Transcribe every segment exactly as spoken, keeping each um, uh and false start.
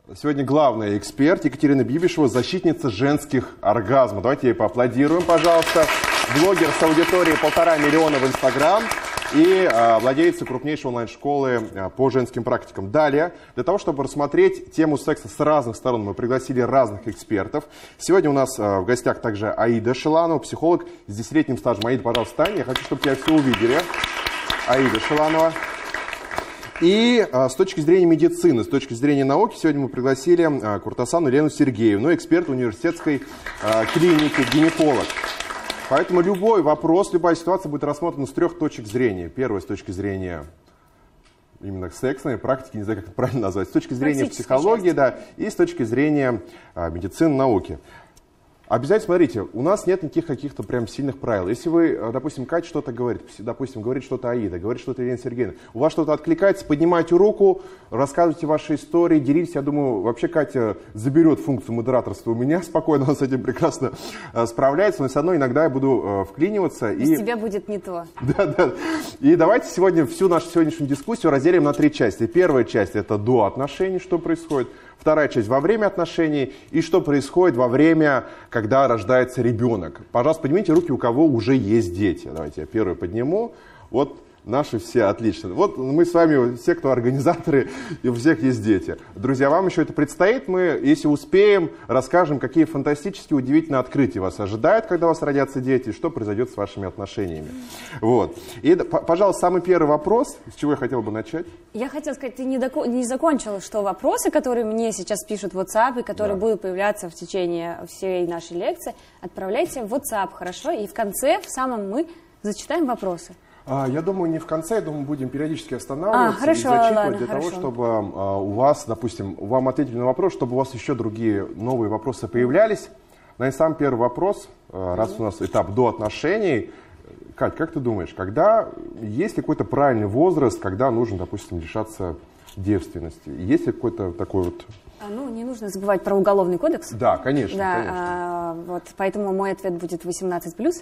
Сегодня главный эксперт Екатерина Бибишева, защитница женских оргазмов. Давайте ей поаплодируем, пожалуйста. Блогер с аудиторией полтора миллиона в Инстаграм и а, владелица крупнейшей онлайн-школы а, по женским практикам. Далее, для того, чтобы рассмотреть тему секса с разных сторон, мы пригласили разных экспертов. Сегодня у нас а, в гостях также Аида Шиланова, психолог с десятилетним стажем. Аида, пожалуйста, встань. Я хочу, чтобы тебя все увидели. Аида Шиланова. И а, с точки зрения медицины, с точки зрения науки, сегодня мы пригласили а, Куртасану Елену Сергеевну, эксперт университетской а, клиники, гинеколог. Поэтому любой вопрос, любая ситуация будет рассмотрена с трех точек зрения. Первая с точки зрения именно сексной практики, не знаю, как это правильно назвать, с точки зрения психологии, да, и с точки зрения а, медицины, науки. Обязательно смотрите, у нас нет никаких каких-то прям сильных правил. Если вы, допустим, Катя что-то говорит, допустим, говорит что-то Аида, говорит что-то Елена Сергеевна, у вас что-то откликается, поднимайте руку, рассказывайте ваши истории, делитесь. Я думаю, вообще Катя заберет функцию модераторства у меня спокойно, она с этим прекрасно справляется, но все равно иногда я буду вклиниваться. Без и... тебя будет не то. Да, да. И давайте сегодня всю нашу сегодняшнюю дискуссию разделим на три части. Первая часть – это до отношений, что происходит. Вторая часть во время отношений и что происходит во время, когда рождается ребенок. Пожалуйста, поднимите руки, у кого уже есть дети. Давайте я первую подниму. Вот наши все отлично. Вот мы с вами, все, кто организаторы, и у всех есть дети. Друзья, вам еще это предстоит. Мы, если успеем, расскажем, какие фантастические, удивительные открытия вас ожидают, когда у вас родятся дети, и что произойдет с вашими отношениями. Вот. И, пожалуйста, самый первый вопрос, с чего я хотел бы начать. Я хотела сказать, ты не, доко... не закончила, что вопросы, которые мне сейчас пишут в WhatsApp, и которые да. будут появляться в течение всей нашей лекции, отправляйте в WhatsApp, хорошо? И в конце, в самом мы, зачитаем вопросы. Я думаю, не в конце, я думаю, будем периодически останавливаться а, хорошо, и зачитывать ладно, для хорошо. того, чтобы а, у вас, допустим, вам ответили на вопрос, чтобы у вас еще другие новые вопросы появлялись. Наверное, самый первый вопрос, а, раз у нас этап до отношений. Кать, как ты думаешь, когда, есть ли какой-то правильный возраст, когда нужно, допустим, лишаться девственности? Есть ли какой-то такой вот... А, ну, не нужно забывать про Уголовный кодекс. Да, конечно, да, конечно. А, вот, поэтому мой ответ будет восемнадцать плюс.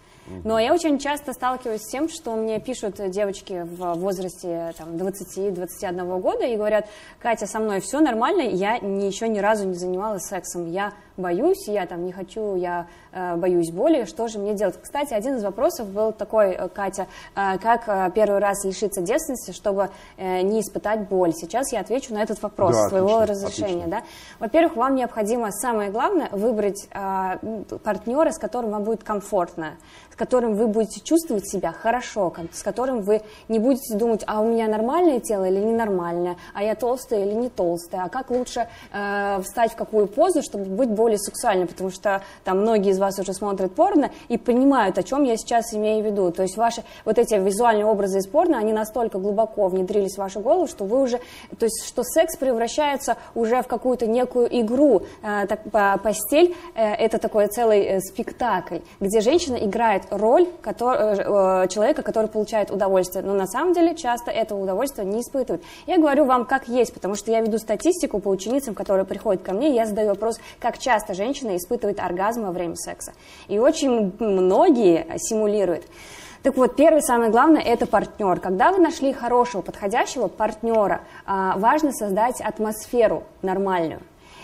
Но я очень часто сталкиваюсь с тем, что мне пишут девочки в возрасте двадцати-двадцати одного года и говорят: Катя, со мной все нормально, я ни, еще ни разу не занималась сексом, я боюсь, я там не хочу, я э, боюсь боли, что же мне делать? Кстати, один из вопросов был такой, Катя, э, как э, первый раз лишиться девственности, чтобы э, не испытать боль? Сейчас я отвечу на этот вопрос, да, своего отлично, разрешения. Да? Во-первых, вам необходимо, самое главное, выбрать э, партнера, с которым вам будет комфортно, с которым вы будете чувствовать себя хорошо, с которым вы не будете думать, а у меня нормальное тело или ненормальное, а я толстая или не толстая, а как лучше э, встать в какую позу, чтобы быть более сексуальной, потому что там многие из вас уже смотрят порно и понимают, о чем я сейчас имею в виду. То есть ваши вот эти визуальные образы из порно, они настолько глубоко внедрились в вашу голову, что вы уже, то есть что секс превращается уже в какую-то некую игру. Э, так, по, постель э, это такой целый э, спектакль, где женщина играет роль который, э, человека, который получает удовольствие, но на самом деле часто этого удовольствия не испытывает. Я говорю вам как есть, потому что я веду статистику по ученицам, которые приходят ко мне, и я задаю вопрос, как часто женщина испытывает оргазм во время секса. И очень многие симулируют. Так вот, первое, самое главное, это партнер. Когда вы нашли хорошего, подходящего партнера, важно создать атмосферу нормальную.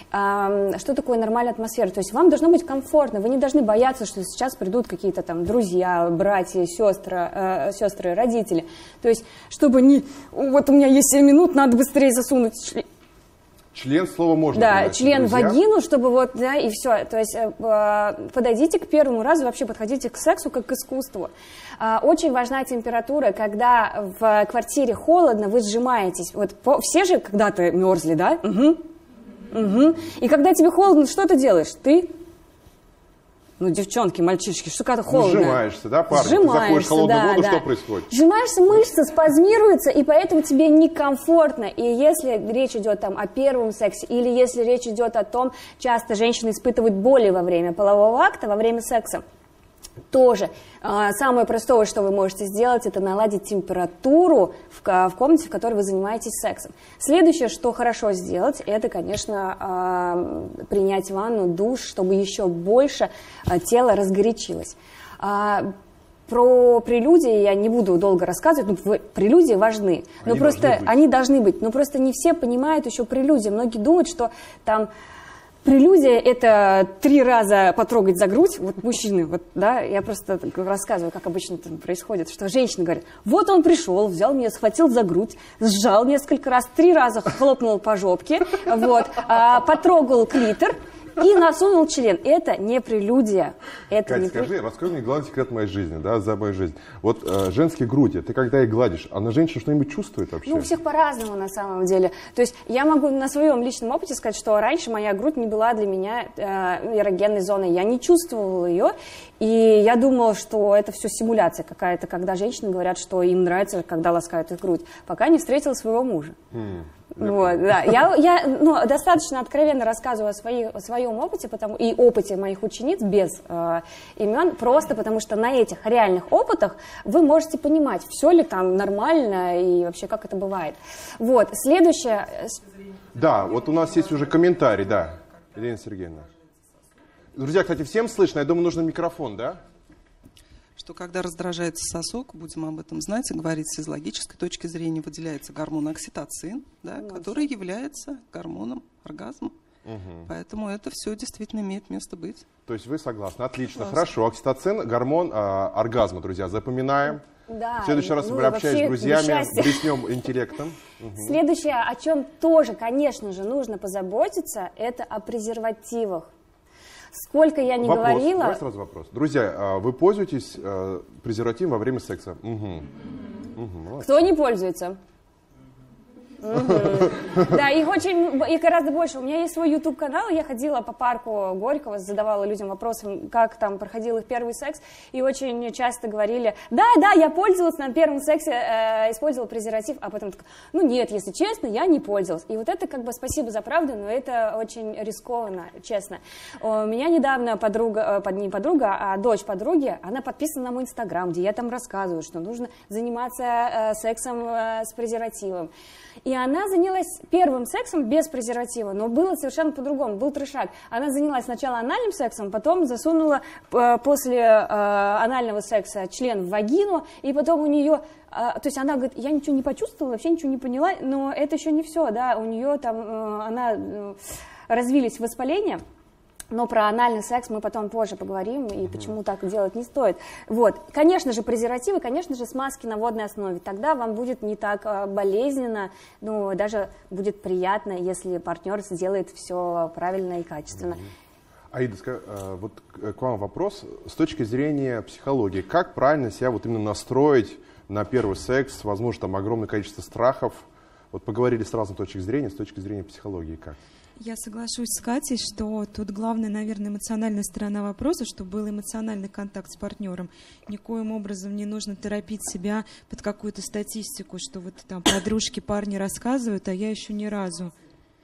Что такое нормальная атмосфера? То есть вам должно быть комфортно, вы не должны бояться, что сейчас придут какие-то там друзья, братья, сестры, э, сестры, родители. То есть, чтобы не... Вот у меня есть семь минут, надо быстрее засунуть член. Член, слово можно. Да, член в вагину, чтобы вот, да, и все. То есть э, подойдите к первому разу, вообще подходите к сексу как к искусству. Э, очень важна температура, когда в квартире холодно, вы сжимаетесь. Вот по, все же когда-то мерзли, да? Угу. Угу. И когда тебе холодно, что ты делаешь? Ты, ну, девчонки, мальчишки, что когда холодно. Ну, сжимаешься, да, парень? Сжимаешься, ты заходишь в холодную да, воду, да. что происходит? Сжимаешься, мышцы спазмируются, и поэтому тебе некомфортно. И если речь идет там о первом сексе, или если речь идет о том, часто женщины испытывают боли во время полового акта, во время секса, тоже самое простое, что вы можете сделать, это наладить температуру в, в комнате, в которой вы занимаетесь сексом. Следующее, что хорошо сделать, это, конечно, принять ванну, душ, чтобы еще больше тело разгорячилось. Про прелюдии я не буду долго рассказывать, но прелюдии важны. Но они просто должны быть. Они должны быть. Но просто не все понимают еще прелюдии. Многие думают, что там прелюдия — это три раза потрогать за грудь. Вот мужчины, вот, да, я просто рассказываю, как обычно это происходит, что женщина говорит: вот он пришел, взял меня, схватил за грудь, сжал несколько раз, три раза хлопнул по жопке, вот, а, потрогал клитор и насунул член. Это не прелюдия. Это Катя, не скажи, прелюдия. расскажи мне главный секрет моей жизни, да, за мою жизнь. Вот э, женские груди, ты когда их гладишь, она женщина что-нибудь чувствует вообще? Ну, у всех по-разному на самом деле. То есть я могу на своем личном опыте сказать, что раньше моя грудь не была для меня э, эрогенной зоной. Я не чувствовала ее, и я думала, что это все симуляция какая-то, когда женщины говорят, что им нравится, когда ласкают их грудь, пока не встретила своего мужа. Mm. Вот, да. Я, я ну, достаточно откровенно рассказываю о, своей, о своем опыте потому, и опыте моих учениц без э, имен, просто потому что на этих реальных опытах вы можете понимать, все ли там нормально и вообще как это бывает. Вот, следующее... Да, вот у нас есть уже комментарий, да, Елена Сергеевна. Друзья, кстати, всем слышно, я думаю, нужен микрофон, да? Что когда раздражается сосок, будем об этом знать и говорить, с физиологической точки зрения выделяется гормон окситоцин, да, который является гормоном оргазма. Угу. Поэтому это все действительно имеет место быть. То есть вы согласны? Отлично, Классно. Хорошо. Окситоцин, гормон э, оргазма, друзья, запоминаем. Да, В следующий раз, ну, я общаюсь с друзьями, блеснем интеллектом. Угу. Следующее, о чем тоже, конечно же, нужно позаботиться, это о презервативах. Сколько я не вопрос. говорила... Давай сразу вопрос. Друзья, вы пользуетесь э, презервативом во время секса? Угу. Угу, Кто не пользуется? Угу. Да, их очень, их гораздо больше. У меня есть свой YouTube-канал, я ходила по парку Горького, задавала людям вопросы, как там проходил их первый секс, и очень часто говорили: да, да, я пользовалась на первом сексе, э, использовала презерватив, а потом так: ну нет, если честно, я не пользовалась. И вот это как бы спасибо за правду, но это очень рискованно, честно. У меня недавно подруга, не подруга, а дочь подруги, она подписана на мой Инстаграм, где я там рассказываю, что нужно заниматься э, сексом э, с презервативом. И она занялась первым сексом без презерватива, но было совершенно по-другому, был трешак. Она занялась сначала анальным сексом, потом засунула э, после э, анального секса член в вагину, и потом у нее, э, то есть она говорит: я ничего не почувствовала, вообще ничего не поняла, но это еще не все, да, у нее там, э, она, э, развились воспаления. Но про анальный секс мы потом позже поговорим, и почему так делать не стоит. Вот. Конечно же, презервативы, конечно же, смазки на водной основе. Тогда вам будет не так болезненно, но даже будет приятно, если партнер сделает все правильно и качественно. Аида, вот к вам вопрос. С точки зрения психологии, как правильно себя вот именно настроить на первый секс? Возможно, там огромное количество страхов. Вот поговорили с разных точек зрения, с точки зрения психологии как? Я соглашусь с Катей, что тут главная, наверное, эмоциональная сторона вопроса, чтобы был эмоциональный контакт с партнером. Никоим образом не нужно торопить себя под какую-то статистику, что вот там подружки, парни рассказывают, а я еще ни разу.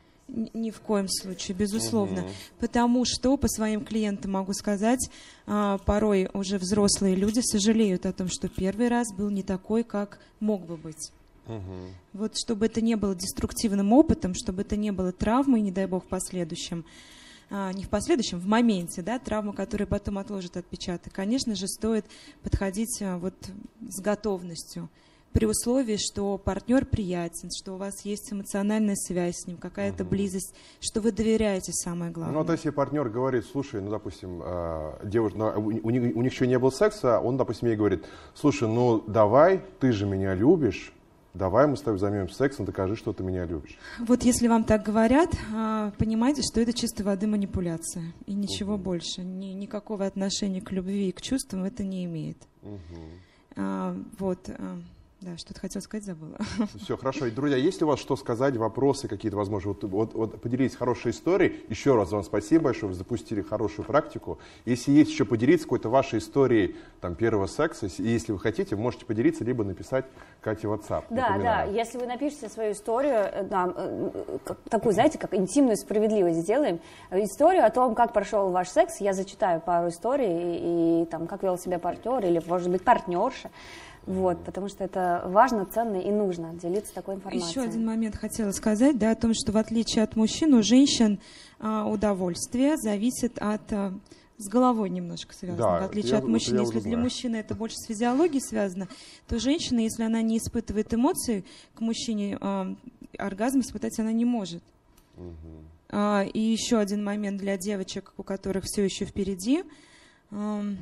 Ни в коем случае, безусловно. Угу. Потому что по своим клиентам могу сказать, порой уже взрослые люди сожалеют о том, что первый раз был не такой, как мог бы быть. Угу. Вот чтобы это не было деструктивным опытом, чтобы это не было травмой, не дай бог, в последующем, а, не в последующем, в моменте, да, травма, которая потом отложит отпечаток, конечно же, стоит подходить а, вот с готовностью, при условии, что партнер приятен, что у вас есть эмоциональная связь с ним, какая-то угу. близость, что вы доверяете, самое главное. Ну, вот если партнер говорит: слушай, ну, допустим, девушка, у, у, них, у них еще не было секса, он, допустим, ей говорит: слушай, ну, давай, ты же меня любишь, давай мы с тобой займемся сексом, докажи, что ты меня любишь. Вот если вам так говорят, понимайте, что это чистой воды манипуляция. И ничего угу. больше. Ни, никакого отношения к любви и к чувствам это не имеет. Угу. А, вот. Да, что-то хотела сказать, забыла. Все, хорошо. И, друзья, есть ли у вас что сказать, вопросы какие-то, возможно? Вот, вот, вот поделитесь хорошей историей. Еще раз вам спасибо большое, вы запустили хорошую практику. Если есть еще поделиться какой-то вашей историей там, первого секса, и если вы хотите, вы можете поделиться, либо написать Кате в WhatsApp. Да, напоминаю. Да, если вы напишите свою историю, да, такую, знаете, как интимную справедливость сделаем, историю о том, как прошел ваш секс, я зачитаю пару историй, и, и там, как вел себя партнер, или, может быть, партнерша. Вот, потому что это важно, ценно и нужно делиться такой информацией. Еще один момент хотела сказать, да, о том, что в отличие от мужчин, у женщин а, удовольствие зависит от а, с головой немножко связано, Да, в отличие я- от вот мужчины. я Если уже для знаю. мужчины это больше с физиологией связано, то женщина, если она не испытывает эмоции к мужчине, а, оргазм испытать она не может. А, и еще один момент для девочек, у которых все еще впереди. Ам,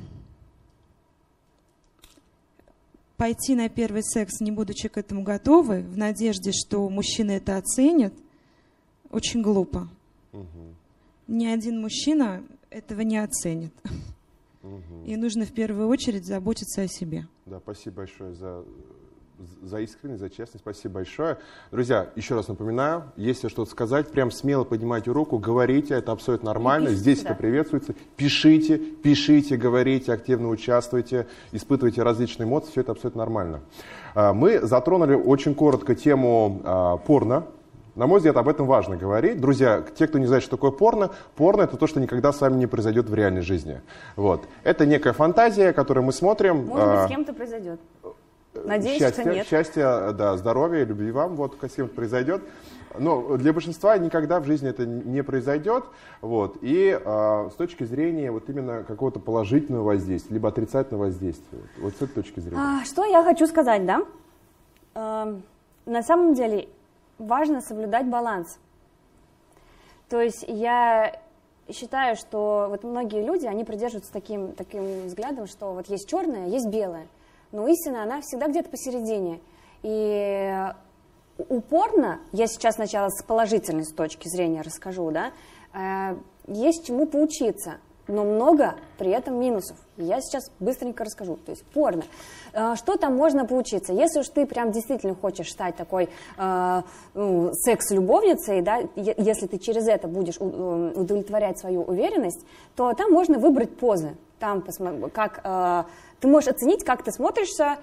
Пойти на первый секс, не будучи к этому готовы, в надежде, что мужчина это оценит, очень глупо. Ни один мужчина этого не оценит. И нужно в первую очередь заботиться о себе. Да, спасибо большое за, за искренность, за честность. Спасибо большое. Друзья, еще раз напоминаю, если что-то сказать, прям смело поднимайте руку, говорите, это абсолютно нормально. пишите, Здесь да. это приветствуется. Пишите, пишите, говорите, активно участвуйте, испытывайте различные эмоции, все это абсолютно нормально. А, Мы затронули очень коротко тему а, порно. На мой взгляд, об этом важно говорить. Друзья, те, кто не знает, что такое порно, порно — это то, что никогда с вами не произойдет в реальной жизни. Вот. Это некая фантазия, которую мы смотрим. Может быть, а, с кем-то произойет. Надеюсь, счастья, что нет. счастья, да, здоровья, любви вам, вот, с кем-то произойдет. Но для большинства никогда в жизни это не произойдет. Вот. И а, с точки зрения вот именно какого-то положительного воздействия, либо отрицательного воздействия. Вот с этой точки зрения. А, что я хочу сказать, да? Эм, на самом деле важно соблюдать баланс. То есть я считаю, что вот многие люди, они придерживаются таким, таким взглядом, что вот есть черное, есть белое. Но истина, она всегда где-то посередине. И упорно, я сейчас сначала с положительной с точки зрения расскажу, да, э, есть чему поучиться, но много при этом минусов. Я сейчас быстренько расскажу. То есть порно. Э, что там можно поучиться? Если уж ты прям действительно хочешь стать такой э, ну, секс-любовницей, да, е- если ты через это будешь у- удовлетворять свою уверенность, то там можно выбрать позы. Там посмо- как, э, ты можешь оценить, как ты смотришься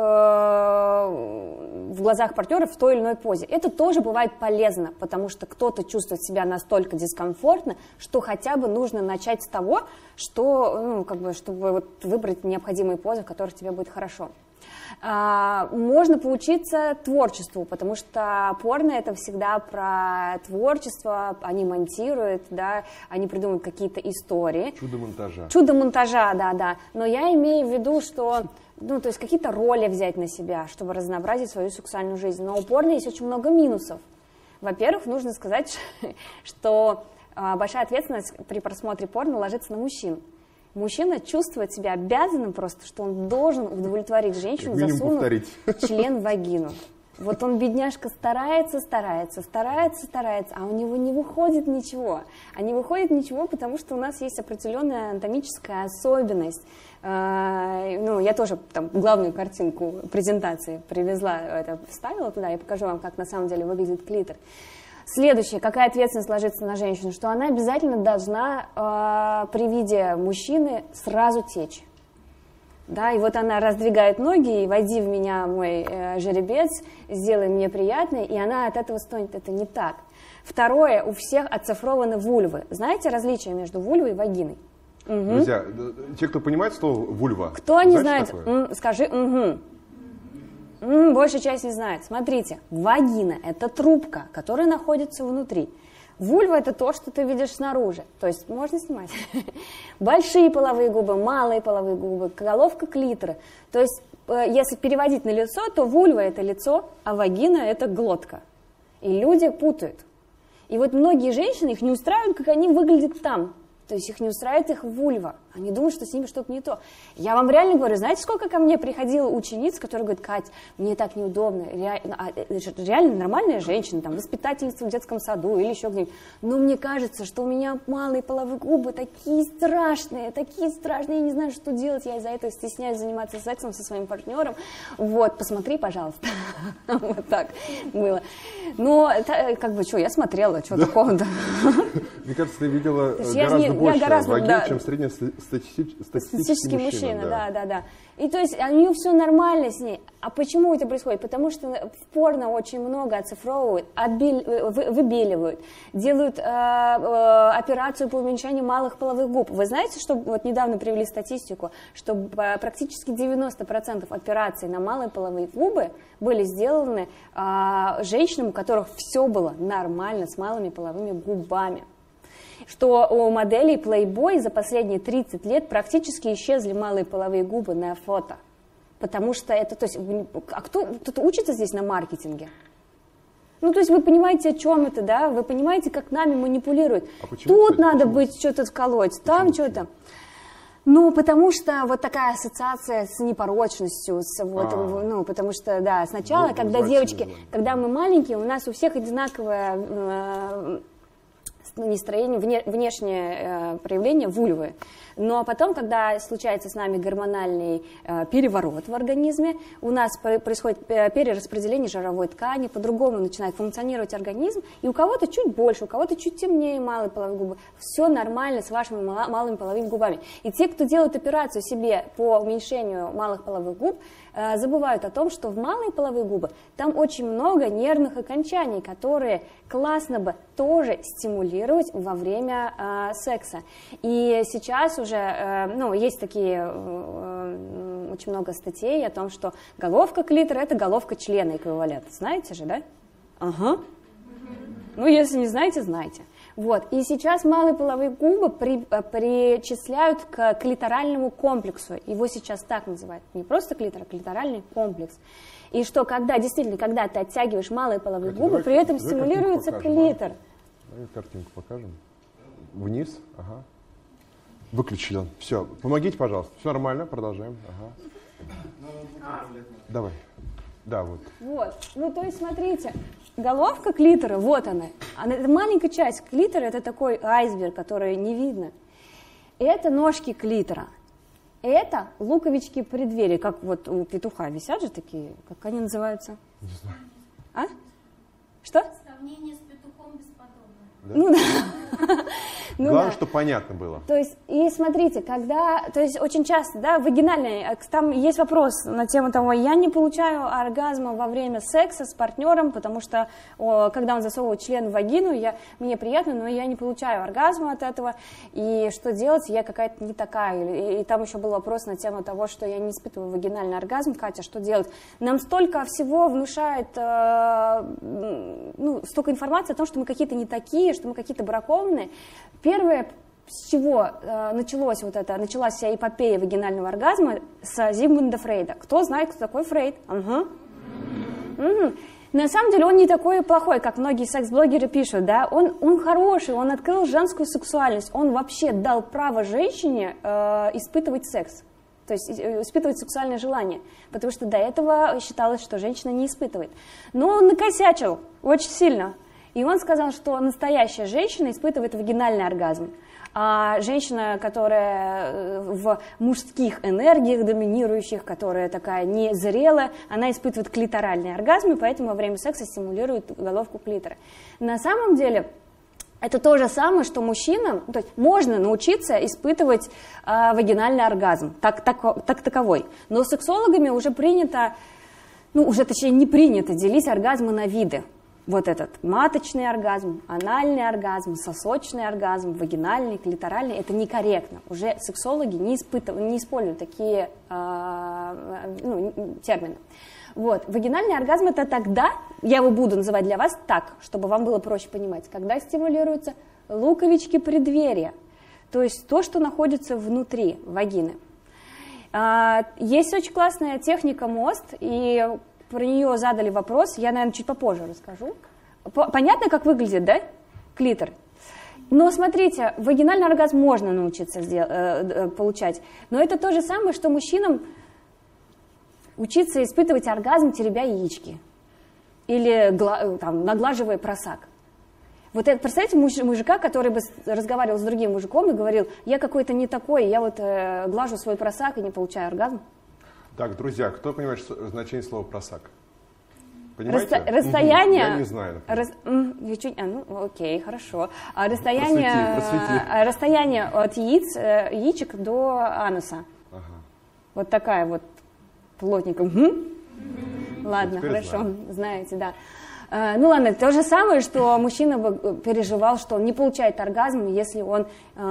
в глазах партнера в той или иной позе. Это тоже бывает полезно, потому что кто-то чувствует себя настолько дискомфортно, что хотя бы нужно начать с того, что, ну, как бы, чтобы вот выбрать необходимые позы, в которых тебе будет хорошо. А, можно поучиться творчеству, потому что порно — это всегда про творчество, они монтируют, да, они придумывают какие-то истории. Чудо монтажа. Чудо монтажа, да, да. Но я имею в виду, что, ну, то есть какие-то роли взять на себя, чтобы разнообразить свою сексуальную жизнь. Но у порно есть очень много минусов. Во-первых, нужно сказать, что а, большая ответственность при просмотре порно ложится на мужчин. Мужчина чувствует себя обязанным просто, что он должен удовлетворить женщину, Как минимум засунув повторить. член в вагину. Вот он, бедняжка, старается, старается, старается, старается, а у него не выходит ничего. А не выходит ничего, потому что у нас есть определенная анатомическая особенность. Э, ну, я тоже там главную картинку презентации привезла, это вставила туда, я покажу вам, как на самом деле выглядит клитор. Следующее, какая ответственность ложится на женщину, что она обязательно должна э, при виде мужчины сразу течь. Да, и вот она раздвигает ноги, и войди в меня, мой э, жеребец, сделай мне приятно, и она от этого стонет. Это не так. Второе, у всех оцифрованы вульвы. Знаете различие между вульвой и вагиной? Угу. Друзья, те, кто понимает слово вульва, Кто не знаете, знает, такое? м, скажи угу. М, большая часть не знает. Смотрите, вагина – это трубка, которая находится внутри. Вульва – это то, что ты видишь снаружи. То есть можно снимать. Большие половые губы, малые половые губы, головка клитора. То есть если переводить на лицо, то вульва – это лицо, а вагина – это глотка. И люди путают. И вот многие женщины, их не устраивают, как они выглядят там. То есть их не устраивает их вульва. Они думают, что с ними что-то не то. Я вам реально говорю, знаете, сколько ко мне приходило учениц, которые говорят: Кать, мне так неудобно. Реально, а, реально нормальная женщина, там, воспитательница в детском саду или еще где-нибудь. Но мне кажется, что у меня малые половые губы такие страшные, такие страшные. Я не знаю, что делать. Я из-за этого стесняюсь заниматься сексом со своим партнером. Вот, посмотри, пожалуйста. Вот так было. Но, как бы, что, я смотрела, что такого-то. Мне кажется, ты видела То есть я гораздо не- я больше гораздо, вагин, да. чем среднестатистический Статистический мужчина. мужчина, да, да, да. И то есть у нее все нормально с ней. А почему это происходит? Потому что в порно очень много оцифровывают, отбель- вы- выбеливают, делают э, э, операцию по уменьшению малых половых губ. Вы знаете, что вот недавно привели статистику, что э, практически девяносто процентов операций на малые половые губы были сделаны э, женщинам, у которых все было нормально с малыми половыми губами. что у моделей Playboy за последние тридцать лет практически исчезли малые половые губы на фото. Потому что это, то есть, а кто, кто-то учится здесь на маркетинге? Ну, то есть вы понимаете, о чем это, да? Вы понимаете, как нами манипулируют. А почему, Тут кстати, надо почему? быть что-то вколоть, там что-то. Ну, потому что вот такая ассоциация с непорочностью, с, вот, ну, потому что, да, сначала, вот, когда девочки, желание. когда мы маленькие, у нас у всех одинаковое э, настроение, вне, внешнее э, проявление вульвы. Но потом, когда случается с нами гормональный э, переворот в организме, у нас происходит перераспределение жировой ткани, по-другому начинает функционировать организм, и у кого-то чуть больше, у кого-то чуть темнее малые половые губы. Все нормально с вашими мал малыми половыми губами. И те, кто делают операцию себе по уменьшению малых половых губ, э, забывают о том, что в малые половые губы там очень много нервных окончаний, которые классно бы тоже стимулировать во время э, секса. И сейчас уже уже, ну, есть такие, очень много статей о том, что головка клитора – это головка члена эквивалент. Знаете же, да? Ага. Ну, если не знаете, знайте. Вот. И сейчас малые половые губы при, причисляют к клиторальному комплексу. Его сейчас так называют. Не просто клитор, а клиторальный комплекс. И что, когда, действительно, когда ты оттягиваешь малые половые Катя, губы, давай, при этом стимулируется клитор. Давай картинку покажем. Вниз. Ага. Выключили. Все. Помогите, пожалуйста. Все нормально, продолжаем. Ага. Давай. Да, вот. Вот. Ну, то есть, смотрите, головка клитора, вот она. она это маленькая часть клитора, это такой айсберг, который не видно. Это ножки клитора. Это луковички преддверия, как вот у петуха висят же такие, как они называются? Не знаю. А? Что? Сравнение с петухом бесподобно. Да? Ну да. Ну, Главное, да. чтобы понятно было. То есть, и смотрите, когда, то есть очень часто, да, вагинальный, там есть вопрос на тему того, я не получаю оргазма во время секса с партнером, потому что, о, когда он засовывает член в вагину, я, мне приятно, но я не получаю оргазма от этого, и что делать, я какая-то не такая. И, и там еще был вопрос на тему того, что я не испытываю вагинальный оргазм. Катя, что делать? Нам столько всего внушает, э, ну, столько информации о том, что мы какие-то не такие, что мы какие-то бракованные. Первое, с чего э, началось вот это, началась вся эпопея вагинального оргазма, с Зигмунда Фрейда. Кто знает, кто такой Фрейд? Угу. Угу. На самом деле он не такой плохой, как многие секс-блогеры пишут, да? Он, он хороший, он открыл женскую сексуальность, он вообще дал право женщине э, испытывать секс, то есть испытывать сексуальное желание, потому что до этого считалось, что женщина не испытывает. Но он накосячил очень сильно. И он сказал, что настоящая женщина испытывает вагинальный оргазм. А женщина, которая в мужских энергиях доминирующих, которая такая незрелая, она испытывает клиторальный оргазм, и поэтому во время секса стимулирует головку клитора. На самом деле это то же самое, что мужчинам, то есть можно научиться испытывать э, вагинальный оргазм, так, так, так таковой. Но сексологами уже принято, ну уже точнее не принято делить оргазмы на виды. Вот этот маточный оргазм, анальный оргазм, сосочный оргазм, вагинальный, клиторальный, это некорректно. Уже сексологи не, испытыв... не используют такие э, ну, термины. Вот. Вагинальный оргазм это тогда, я его буду называть для вас так, чтобы вам было проще понимать, когда стимулируются луковички преддверия, то есть то, что находится внутри вагины. Э, есть очень классная техника МОСТ, и про нее задали вопрос, я, наверное, чуть попозже расскажу. Понятно, как выглядит, да, клитор? Но смотрите, вагинальный оргазм можно научиться сделать, э, получать, но это то же самое, что мужчинам учиться испытывать оргазм, теребя яички или там, наглаживая просак. Вот это, представляете, муж, мужика, который бы разговаривал с другим мужиком и говорил, я какой-то не такой, я вот э, глажу свой просак и не получаю оргазм. Так, друзья, кто понимает значение слова просак? Понимаете? Расто, расстояние... Угу, я не знаю. Рас, я чуть, а, ну, окей, хорошо. А расстояние, просвети, просвети. расстояние от яиц, яичек до ануса. Ага. Вот такая вот плотненькая. Угу. Ладно, теперь хорошо, знаю. Знаете, да. Uh, ну ладно, то же самое, что мужчина бы переживал, что он не получает оргазм, если он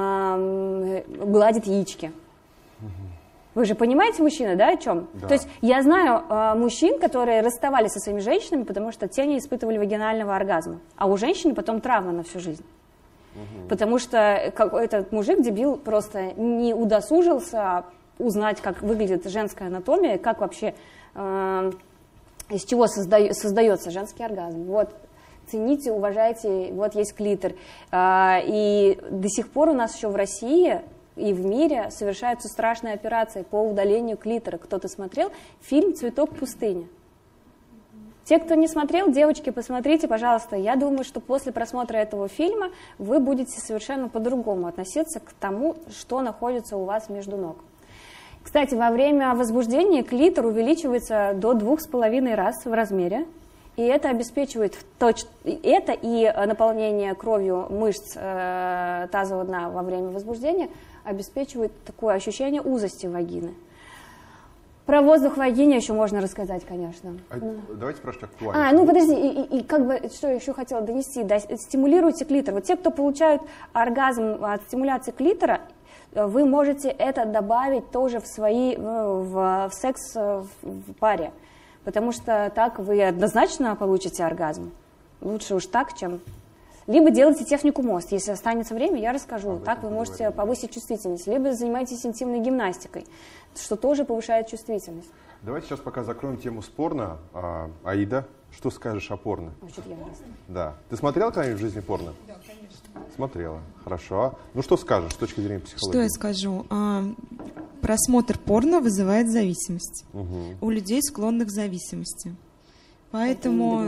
uh, гладит яички. Угу. Вы же понимаете, мужчина, да, о чем? Да. То есть я знаю э, мужчин, которые расставались со своими женщинами, потому что те не испытывали вагинального оргазма, а у женщины потом травма на всю жизнь. Угу. Потому что этот мужик, дебил, просто не удосужился узнать, как выглядит женская анатомия, как вообще, э, из чего созда, создается женский оргазм. Вот, цените, уважайте, вот есть клитор. Э, и до сих пор у нас еще в России и в мире совершаются страшные операции по удалению клитора. Кто-то смотрел фильм «Цветок пустыни»? Те, кто не смотрел, девочки, посмотрите, пожалуйста. Я думаю, что после просмотра этого фильма вы будете совершенно по-другому относиться к тому, что находится у вас между ног. Кстати, во время возбуждения клитор увеличивается до двух с половиной раз в размере. И это обеспечивает точ... это и наполнение кровью мышц э, тазового дна во время возбуждения обеспечивает такое ощущение узости вагины. Про воздух в вагине еще можно рассказать, конечно. А, ну. Давайте спрашивать актуально. А, ну подожди, и, и, и как бы, что я еще хотела донести, да, стимулируйте клитор. Вот те, кто получают оргазм от стимуляции клитора, вы можете это добавить тоже в свои, в, в секс в, в паре, потому что так вы однозначно получите оргазм. Лучше уж так, чем... Либо делайте технику мост, если останется время, я расскажу. А так вы можете говорим. повысить чувствительность. Либо занимайтесь интимной гимнастикой, что тоже повышает чувствительность. Давайте сейчас пока закроем тему с порно. А, Аида, что скажешь о порно? Значит, я раз. Да. Ты смотрела когда-нибудь в жизни порно? Да, конечно. Смотрела. Хорошо. Ну что скажешь с точки зрения психологии? Что я скажу? А, просмотр порно вызывает зависимость. Угу. У людей, склонных к зависимости. Поэтому...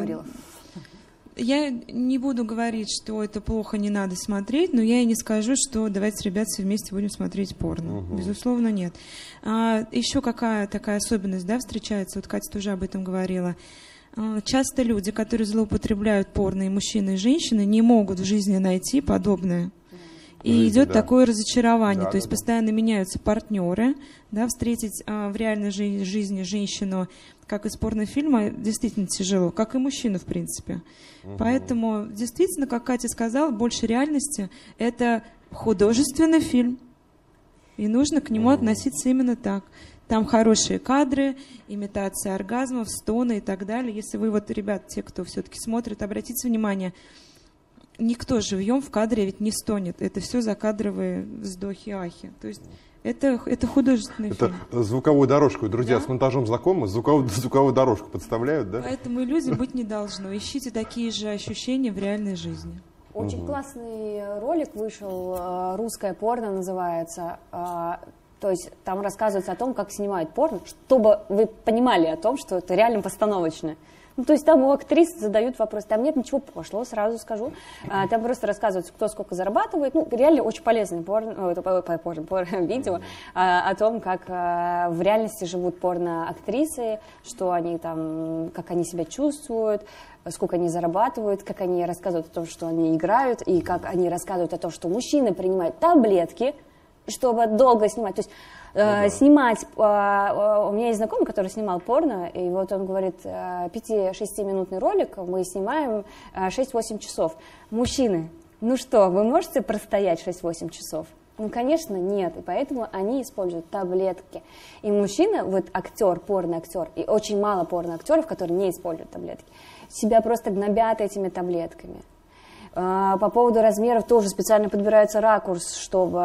Я не буду говорить, что это плохо, не надо смотреть, но я и не скажу, что давайте, ребят, все вместе будем смотреть порно. Угу. Безусловно, нет. А, еще какая такая особенность, да, встречается, вот Катя тоже об этом говорила. А, часто люди, которые злоупотребляют порно, и мужчины, и женщины, не могут в жизни найти подобное. И жизни, идет да. такое разочарование, да, то есть да, постоянно да. меняются партнеры, да, встретить а, в реальной жи- жизни женщину, как из порнофильма, действительно тяжело, как и мужчину, в принципе. Угу. Поэтому, действительно, как Катя сказала, больше реальности — это художественный фильм, и нужно к нему угу. относиться именно так. Там хорошие кадры, имитация оргазмов, стоны и так далее. Если вы, вот, ребят, те, кто все-таки смотрит, обратите внимание, никто живьем в кадре ведь не стонет. Это все закадровые вздохи-ахи. То есть это, это художественный это фильм. Звуковую дорожку. Друзья, да? с монтажом знакомы? Звуковую, звуковую дорожку подставляют, да? Поэтому иллюзий быть не должно. Ищите такие же ощущения в реальной жизни. Очень угу. классный ролик вышел, «Русское порно» называется. То есть там рассказывается о том, как снимают порно, чтобы вы понимали о том, что это реально постановочно. Ну, то есть там у актрис задают вопрос, там нет ничего пошлого, сразу скажу. А, там просто рассказывают, кто сколько зарабатывает. Ну, реально очень полезное порно, порно, порно, порно, видео а, о том, как а, в реальности живут порно-актрисы, что они там, как они себя чувствуют, сколько они зарабатывают, как они рассказывают о том, что они играют, и как они рассказывают о том, что мужчины принимают таблетки, чтобы долго снимать. То есть э, снимать... Э, э, у меня есть знакомый, который снимал порно, и вот он говорит, э, пяти-шестиминутный ролик мы снимаем э, шесть-восемь часов. Мужчины, ну что, вы можете простоять шесть-восемь часов? Ну, конечно, нет, и поэтому они используют таблетки. И мужчина, вот актер, порно-актер, и очень мало порно-актеров, которые не используют таблетки, себя просто гнобят этими таблетками. По поводу размеров тоже специально подбирается ракурс, чтобы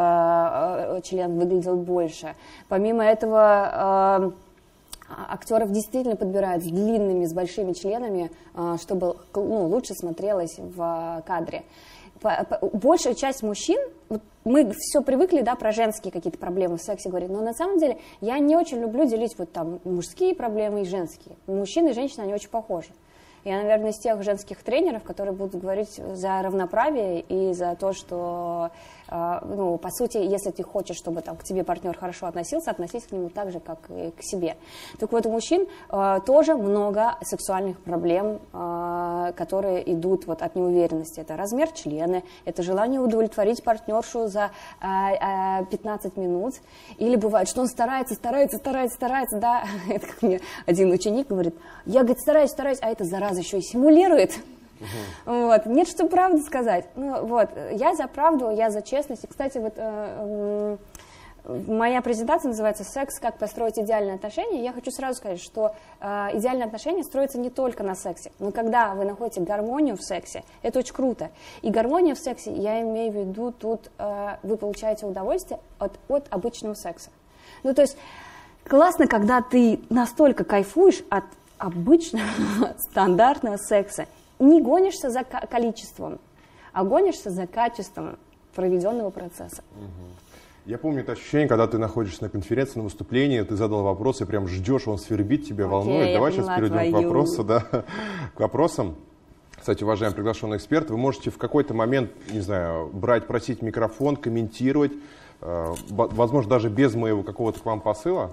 член выглядел больше. Помимо этого, актеров действительно подбирают с длинными, с большими членами, чтобы ну, лучше смотрелось в кадре. Большая часть мужчин, мы все привыкли, да, про женские какие-то проблемы в сексе говорить, но на самом деле я не очень люблю делить вот там мужские проблемы и женские. Мужчины и женщины, они очень похожи. Я, наверное, из тех женских тренеров, которые будут говорить за равноправие и за то, что, э, ну, по сути, если ты хочешь, чтобы там, к тебе партнер хорошо относился, относись к нему так же, как и к себе. Так вот, у мужчин э, тоже много сексуальных проблем, э, которые идут вот, от неуверенности. Это размер члена, это желание удовлетворить партнершу за э, э, пятнадцать минут. Или бывает, что он старается, старается, старается, старается, да, это как мне один ученик говорит, я, говорит, стараюсь, стараюсь, а это зараза еще и симулирует. Uh-huh. Вот. Нет, что правду сказать. Ну, вот. Я за правду, я за честность. И, кстати, вот, э, моя презентация называется «Секс. Как построить идеальные отношения». Я хочу сразу сказать, что э, идеальные отношения строятся не только на сексе. Но когда вы находите гармонию в сексе, это очень круто. И гармония в сексе, я имею в виду, тут э, вы получаете удовольствие от, от обычного секса. Ну, то есть классно, когда ты настолько кайфуешь от обычного стандартного секса. Не гонишься за количеством, а гонишься за качеством проведенного процесса. Я помню это ощущение, когда ты находишься на конференции, на выступлении, ты задал вопрос и прям ждешь, он свербит тебя, волнует. Окей, Давай я сейчас поняла перейдем твою. к вопросу, да, к вопросам. Кстати, уважаемый приглашенный эксперт, вы можете в какой-то момент, не знаю, брать, просить микрофон, комментировать, э, возможно, даже без моего какого-то к вам посыла.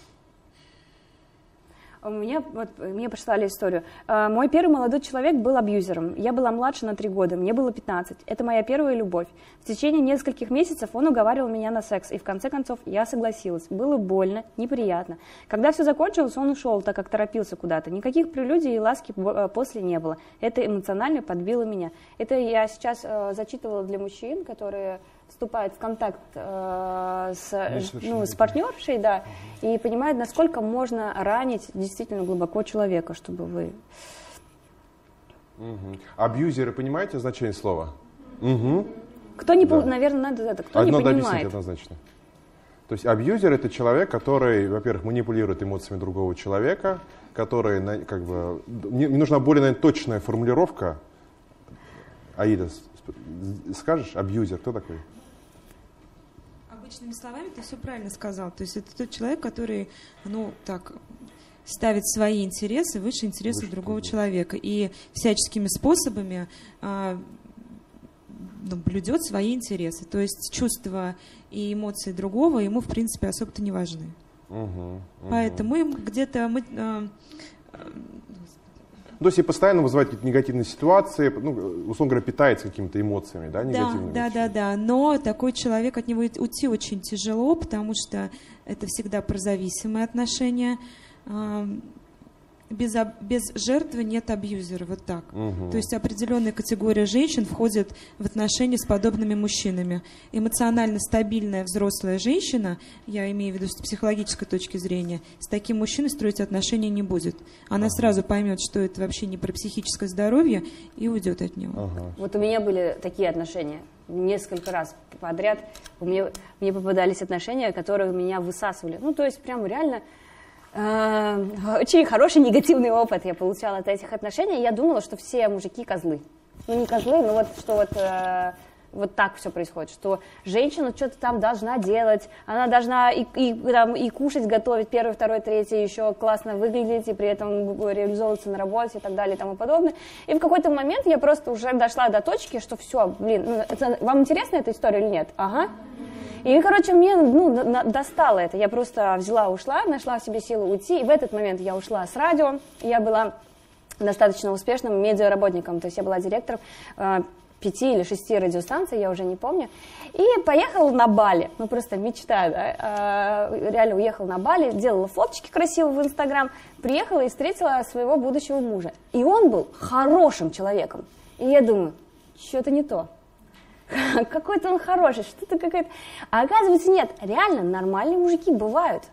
У меня, вот, мне прислали историю. Э, мой первый молодой человек был абьюзером. Я была младше на три года, мне было пятнадцать. Это моя первая любовь. В течение нескольких месяцев он уговаривал меня на секс, и в конце концов я согласилась. Было больно, неприятно. Когда все закончилось, он ушел, так как торопился куда-то. Никаких прелюдий и ласки после не было. Это эмоционально подбило меня. Это я сейчас э, зачитывала для мужчин, которые вступают в контакт э, с, ну, с партнершей, да, и понимают, насколько можно ранить действительно глубоко человека, чтобы вы... Угу. Абьюзеры, понимаете значение слова? Угу. Кто не, Да. Наверное, надо это, кто Одно не да, понимает. объяснить однозначно. То есть абьюзер — это человек, который, во-первых, манипулирует эмоциями другого человека, который, как бы, мне, мне нужна более, наверное, точная формулировка. Аида, скажешь, абьюзер, кто такой? Обычными словами ты все правильно сказал. То есть это тот человек, который, ну, так, ставит свои интересы выше интересов выше другого человека и всяческими способами а, ну, блюдет свои интересы. То есть чувства и эмоции другого ему, в принципе, особо-то не важны. Угу, угу. Поэтому им где-то... Мы, а, То есть и постоянно вызывает какие-то негативные ситуации, ну, условно говоря, питается какими-то эмоциями, да, негативными? Да, да, да, да. Но такой человек, от него уйти очень тяжело, потому что это всегда про зависимые отношения. Без, без жертвы нет абьюзера, вот так. Угу. То есть определенная категория женщин входит в отношения с подобными мужчинами. Эмоционально стабильная взрослая женщина, я имею в виду с психологической точки зрения, с таким мужчиной строить отношения не будет. Она ага. сразу поймет, что это вообще не про психическое здоровье, и уйдет от него. Ага. Вот у меня были такие отношения. Несколько раз подряд мне, мне попадались отношения, которые меня высасывали. Ну, то есть прям реально... Очень хороший негативный опыт я получала от этих отношений. Я думала, что все мужики козлы. Ну, не козлы, но вот что вот, э, вот так все происходит, что женщина что-то там должна делать, она должна и, и, там, и кушать, готовить, первый, второй, третий, еще классно выглядеть, и при этом реализовываться на работе и так далее и тому подобное. И в какой-то момент я просто уже дошла до точки, что все, блин, ну, это, вам интересна эта история или нет? Ага. И, короче, мне ну, достало это. Я просто взяла, ушла, нашла в себе силу уйти. И в этот момент я ушла с радио. Я была достаточно успешным медиаработником. То есть я была директором э, пяти или шести радиостанций, я уже не помню. И поехала на Бали. Ну, просто мечта, да. Э, реально уехала на Бали, делала фоточки красивые в Инстаграм. Приехала и встретила своего будущего мужа. И он был хорошим человеком. И я думаю, что-то не то. Какой-то он хороший, что-то какая-то... А оказывается, нет, реально нормальные мужики бывают.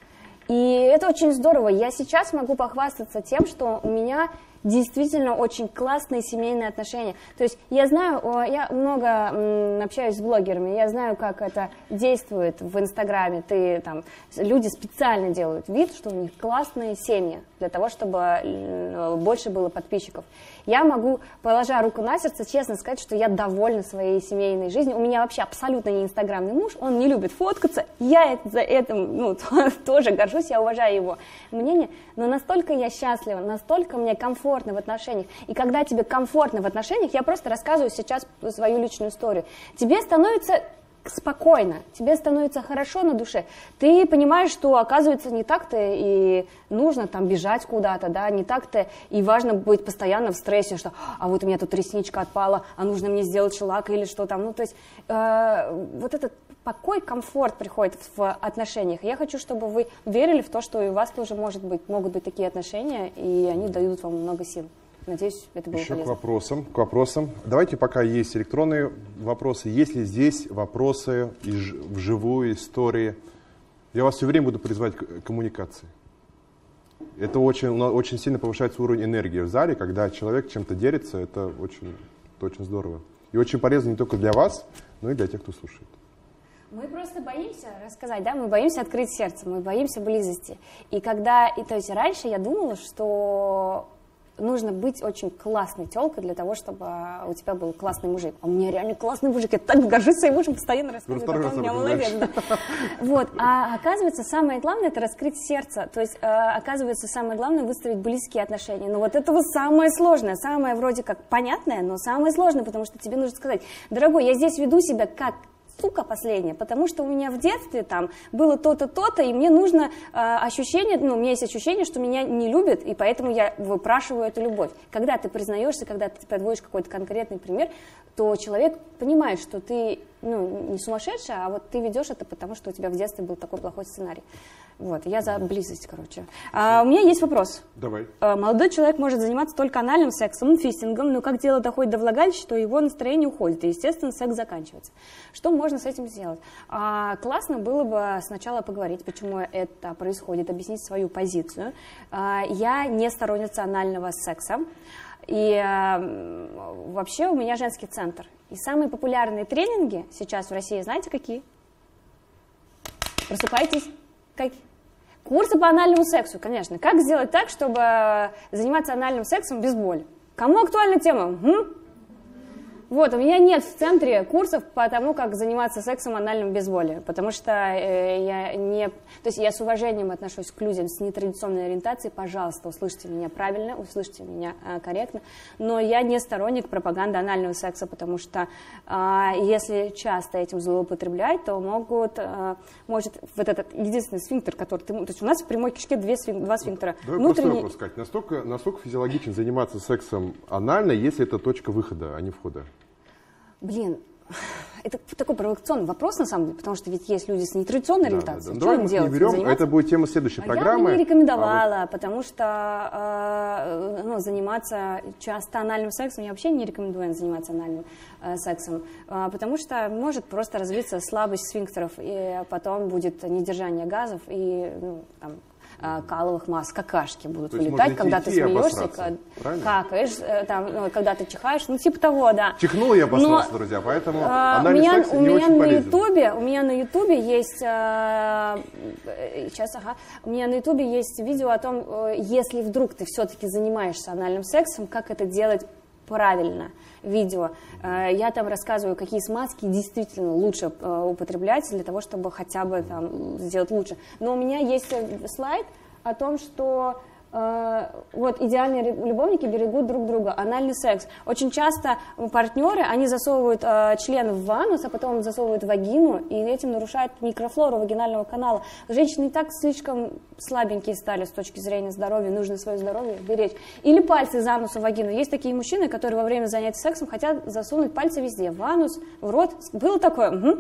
И это очень здорово. Я сейчас могу похвастаться тем, что у меня действительно очень классные семейные отношения. То есть я знаю, я много общаюсь с блогерами, я знаю, как это действует в Инстаграме. Ты, там, люди специально делают вид, что у них классные семьи, для того, чтобы больше было подписчиков. Я могу, положа руку на сердце, честно сказать, что я довольна своей семейной жизнью. У меня вообще абсолютно не инстаграмный муж, он не любит фоткаться. Я за этим ну, тоже горжусь, я уважаю его мнение. Но настолько я счастлива, настолько мне комфортно в отношениях. И когда тебе комфортно в отношениях, я просто рассказываю сейчас свою личную историю, тебе становится спокойно, тебе становится хорошо на душе, ты понимаешь, что, оказывается, не так-то и нужно там бежать куда-то, да, не так-то и важно быть постоянно в стрессе, что, а вот у меня тут ресничка отпала, а нужно мне сделать шелак или что там, ну, то есть э, вот этот покой, комфорт приходит в отношениях. Я хочу, чтобы вы верили в то, что и у вас тоже может быть, могут быть такие отношения, и они дают вам много сил. Надеюсь, это было Еще полезно. к вопросам, к вопросам. Давайте, пока есть электронные вопросы, есть ли здесь вопросы из, вживую, истории? Я вас все время буду призывать к коммуникации. Это очень, очень сильно повышается уровень энергии в зале, когда человек чем-то делится, это очень, это очень здорово. И очень полезно не только для вас, но и для тех, кто слушает. Мы просто боимся рассказать, да, мы боимся открыть сердце, мы боимся близости. И когда, и, то есть раньше я думала, что нужно быть очень классной телкой для того, чтобы у тебя был классный мужик. А у меня реально классный мужик, я так горжусь своим мужем, постоянно рассказываю, какой у меня молодец. Да. Вот. А оказывается, самое главное — это раскрыть сердце. То есть, оказывается, самое главное — выстроить близкие отношения. Но вот этого самое сложное, самое вроде как понятное, но самое сложное, потому что тебе нужно сказать: дорогой, я здесь веду себя как сука последняя, потому что у меня в детстве там было то-то, то-то, и мне нужно э, ощущение, ну, у меня есть ощущение, что меня не любят, и поэтому я выпрашиваю эту любовь. Когда ты признаешься, когда ты подводишь какой-то конкретный пример, то человек понимает, что ты, ну, не сумасшедшая, а вот ты ведешь это потому, что у тебя в детстве был такой плохой сценарий. Вот, я за близость, короче. А, у меня есть вопрос. Давай. А, молодой человек может заниматься только анальным сексом, фистингом, но как дело доходит до влагалища, то его настроение уходит, и, естественно, секс заканчивается. Что можно с этим сделать? А, классно было бы сначала поговорить, почему это происходит, объяснить свою позицию. А, я не сторонница анального секса. И а, вообще у меня женский центр. И самые популярные тренинги сейчас в России, знаете, какие? Просыпайтесь. Как? Курсы по анальному сексу, конечно. Как сделать так, чтобы заниматься анальным сексом без боли? Кому актуальна тема? М? Вот, у меня нет в центре курсов по тому, как заниматься сексом анальным без боли, потому что э, я не... То есть я с уважением отношусь к людям с нетрадиционной ориентацией. Пожалуйста, услышьте меня правильно, услышьте меня э, корректно, но я не сторонник пропаганды анального секса, потому что э, если часто этим злоупотреблять, то могут, э, может вот этот единственный сфинктер, который ты... То есть у нас в прямой кишке две сфин... два сфинктера. Давай Внутренний... простой вопрос, Кать. Настолько, настолько физиологично заниматься сексом анально, если это точка выхода, а не входа? Блин, это такой провокационный вопрос, на самом деле, потому что ведь есть люди с нетрадиционной Да, ориентацией. да, да. Что Давай им мы делать? не берем, Заниматься? это будет тема следующей А программы. я бы не рекомендовала, А вот... потому что э, ну, заниматься часто анальным сексом, я вообще не рекомендую заниматься анальным э, сексом, э, потому что может просто развиться слабость сфинктеров, и потом будет недержание газов и ну, там, каловых масс, какашки будут То есть вылетать, когда ты смеешься, какаешь, там, ну, когда ты чихаешь, ну типа того, да. Чихнул и обосрался, Но, друзья, поэтому а, анальный меня, секс у не меня очень на полезен. Ютубе, у меня на Ютубе есть, э, сейчас, ага, у меня на Ютубе есть видео о том, э, если вдруг ты все-таки занимаешься анальным сексом, как это делать правильно. Видео. Я там рассказываю, какие смазки действительно лучше употреблять для того, чтобы хотя бы там сделать лучше. Но у меня есть слайд о том, что э, вот идеальные любовники берегут друг друга. Анальный секс. Очень часто партнеры, они засовывают э, член в анус, а потом засовывают в вагину, и этим нарушают микрофлору вагинального канала. Женщины и так слишком слабенькие стали с точки зрения здоровья, нужно свое здоровье беречь. Или пальцы из ануса в вагину. Есть такие мужчины, которые во время занятий сексом хотят засунуть пальцы везде, в анус, в рот. Было такое? Угу.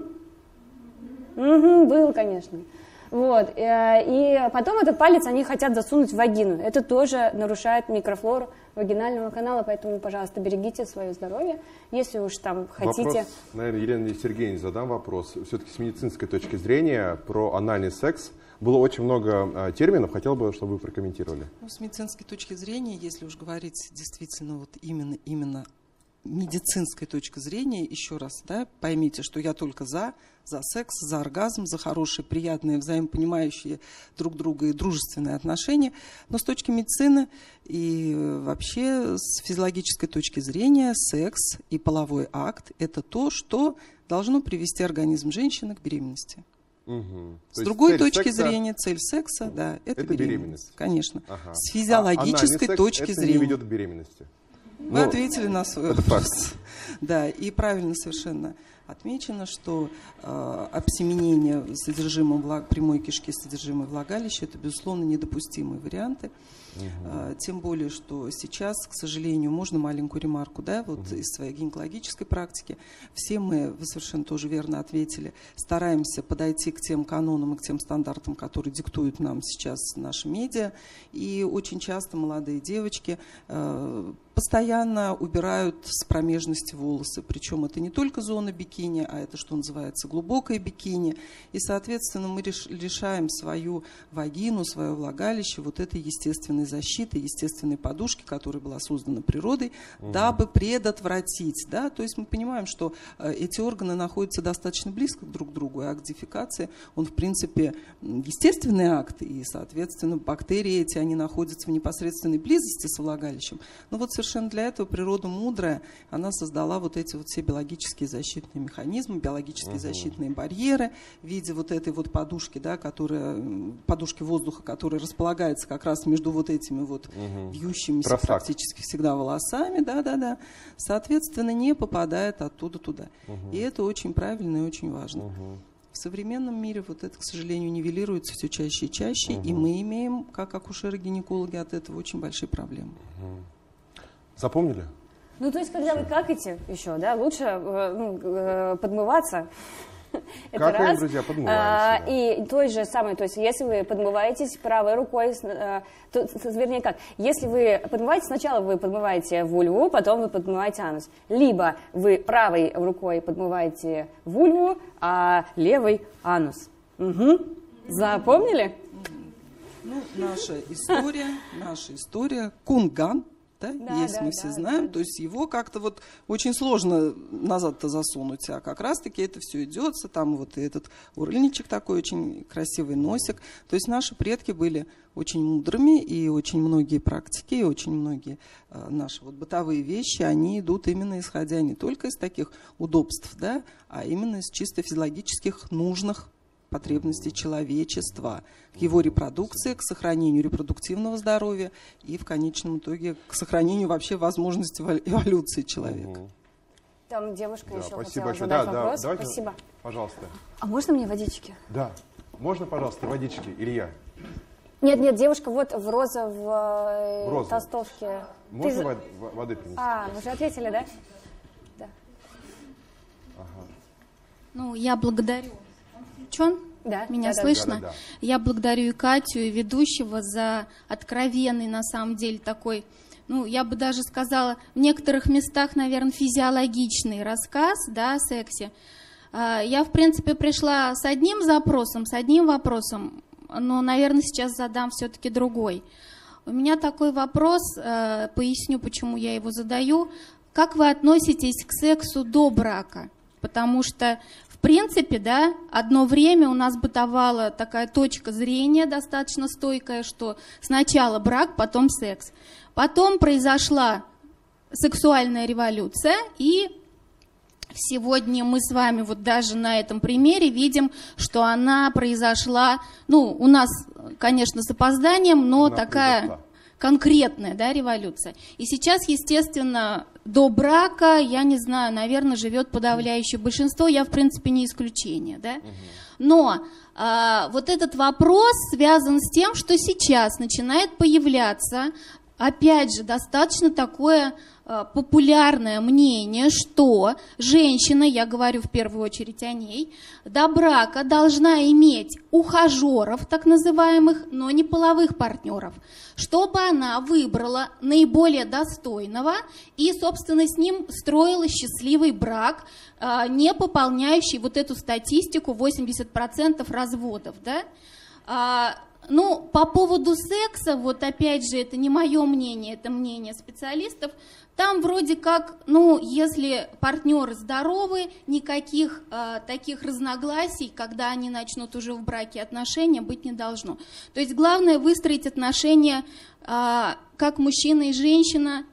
Угу, было, конечно. Вот. И потом этот палец они хотят засунуть в вагину. Это тоже нарушает микрофлору вагинального канала, поэтому, пожалуйста, берегите свое здоровье, если уж там хотите. Вопрос, наверное, Елене Сергеевне задам вопрос. Все-таки с медицинской точки зрения про анальный секс было очень много а, терминов. Хотел бы, чтобы вы прокомментировали. Ну, с медицинской точки зрения, если уж говорить действительно вот именно, именно медицинской точки зрения, еще раз, да, поймите, что я только за, за секс, за оргазм, за хорошие, приятные, взаимопонимающие друг друга и дружественные отношения. Но с точки медицины и вообще с физиологической точки зрения секс и половой акт – это то, что должно привести организм женщины к беременности. Угу. С другой точки секса... зрения, цель секса, да, это, это беременность. беременность. Конечно. Ага. С физиологической а точки это зрения. не ведет к беременности. Вы ну, ответили на свой вопрос. Да, и правильно совершенно отмечено, что э, обсеменение содержимого влаг... прямой кишки содержимого влагалища – это, безусловно, недопустимые варианты. Угу. Э, тем более, что сейчас, к сожалению, можно маленькую ремарку, да, вот угу. из своей гинекологической практики. Все мы, вы совершенно тоже верно ответили, стараемся подойти к тем канонам и к тем стандартам, которые диктуют нам сейчас наши медиа. И очень часто молодые девочки э, по постоянно убирают с промежности волосы. Причем это не только зона бикини, а это, что называется, глубокое бикини. И, соответственно, мы реш, лишаем свою вагину, свое влагалище вот этой естественной защиты, естественной подушки, которая была создана природой, угу. дабы предотвратить. Да? То есть мы понимаем, что э, эти органы находятся достаточно близко друг к другу, и акт дефекации, он, в принципе, естественный акт, и, соответственно, бактерии эти, они находятся в непосредственной близости с влагалищем. Но вот совершенно для этого природа мудрая, она создала вот эти вот все биологические защитные механизмы, биологические угу. защитные барьеры в виде вот этой вот подушки, да, которая, подушки воздуха, которая располагается как раз между вот этими вот угу. вьющимися Просак. практически всегда волосами, да-да-да, соответственно, не попадает оттуда туда. Угу. И это очень правильно и очень важно. Угу. В современном мире вот это, к сожалению, нивелируется все чаще и чаще, угу. и мы имеем, как акушеры-гинекологи, от этого очень большие проблемы. Угу. Запомнили? Ну, то есть, когда Все. вы какаете еще, да, лучше ну, подмываться. Какаем, раз. друзья, подмываемся. А, и той же самой, то есть, если вы подмываетесь правой рукой, то, вернее как, если вы подмываете, сначала вы подмываете вульву, потом вы подмываете анус. Либо вы правой рукой подмываете вульву, а левой анус. Угу. Запомнили? Ну, наша история, наша история, кунган. Да? Да, если да, мы все да, знаем, да. то есть его как-то вот очень сложно назад-то засунуть, а как раз-таки это все идется, там вот этот урльничек такой, очень красивый носик. То есть наши предки были очень мудрыми, и очень многие практики, и очень многие э, наши вот бытовые вещи, они идут именно исходя не только из таких удобств, да, а именно из чисто физиологических нужных потребностей человечества, к его репродукции, к сохранению репродуктивного здоровья и в конечном итоге к сохранению вообще возможности эволюции человека. Там девушка да, еще спасибо хотела задать да, вопрос. Да, давайте, спасибо. Пожалуйста. А можно мне водички? Да. Можно, пожалуйста, водички, Илья? Нет, нет, девушка вот в розовой розовой. толстовке. Можно Ты... вод, воды принести? А, мы уже ответили, да? Да. Ага. Ну, я благодарю. Включен? Да. Меня да, слышно? Да, да, да. Я благодарю и Катю, и ведущего за откровенный, на самом деле, такой, ну, я бы даже сказала, в некоторых местах, наверное, физиологичный рассказ, да, о сексе. Я, в принципе, пришла с одним запросом, с одним вопросом, но, наверное, сейчас задам все-таки другой. У меня такой вопрос, поясню, почему я его задаю. Как вы относитесь к сексу до брака? Потому что, в принципе, да, одно время у нас бытовала такая точка зрения достаточно стойкая, что сначала брак, потом секс. Потом произошла сексуальная революция, и сегодня мы с вами вот даже на этом примере видим, что она произошла, ну, у нас, конечно, с опозданием, но она такая произошла. Конкретная, да, революция. И сейчас, естественно, до брака, я не знаю, наверное, живет подавляющее большинство, я, в принципе, не исключение, да. Но а, вот этот вопрос связан с тем, что сейчас начинает появляться, опять же, достаточно такое а, популярное мнение, что женщина, я говорю в первую очередь о ней, до брака должна иметь ухажеров, так называемых, но не половых партнеров, чтобы она выбрала наиболее достойного и, собственно, с ним строила счастливый брак, а, не пополняющий вот эту статистику восемьдесят процентов разводов, да? А, ну, по поводу секса, вот опять же, это не мое мнение, это мнение специалистов, там вроде как, ну, если партнеры здоровы, никаких э, таких разногласий, когда они начнут уже в браке отношения, быть не должно. То есть главное выстроить отношения э, как мужчина и женщина,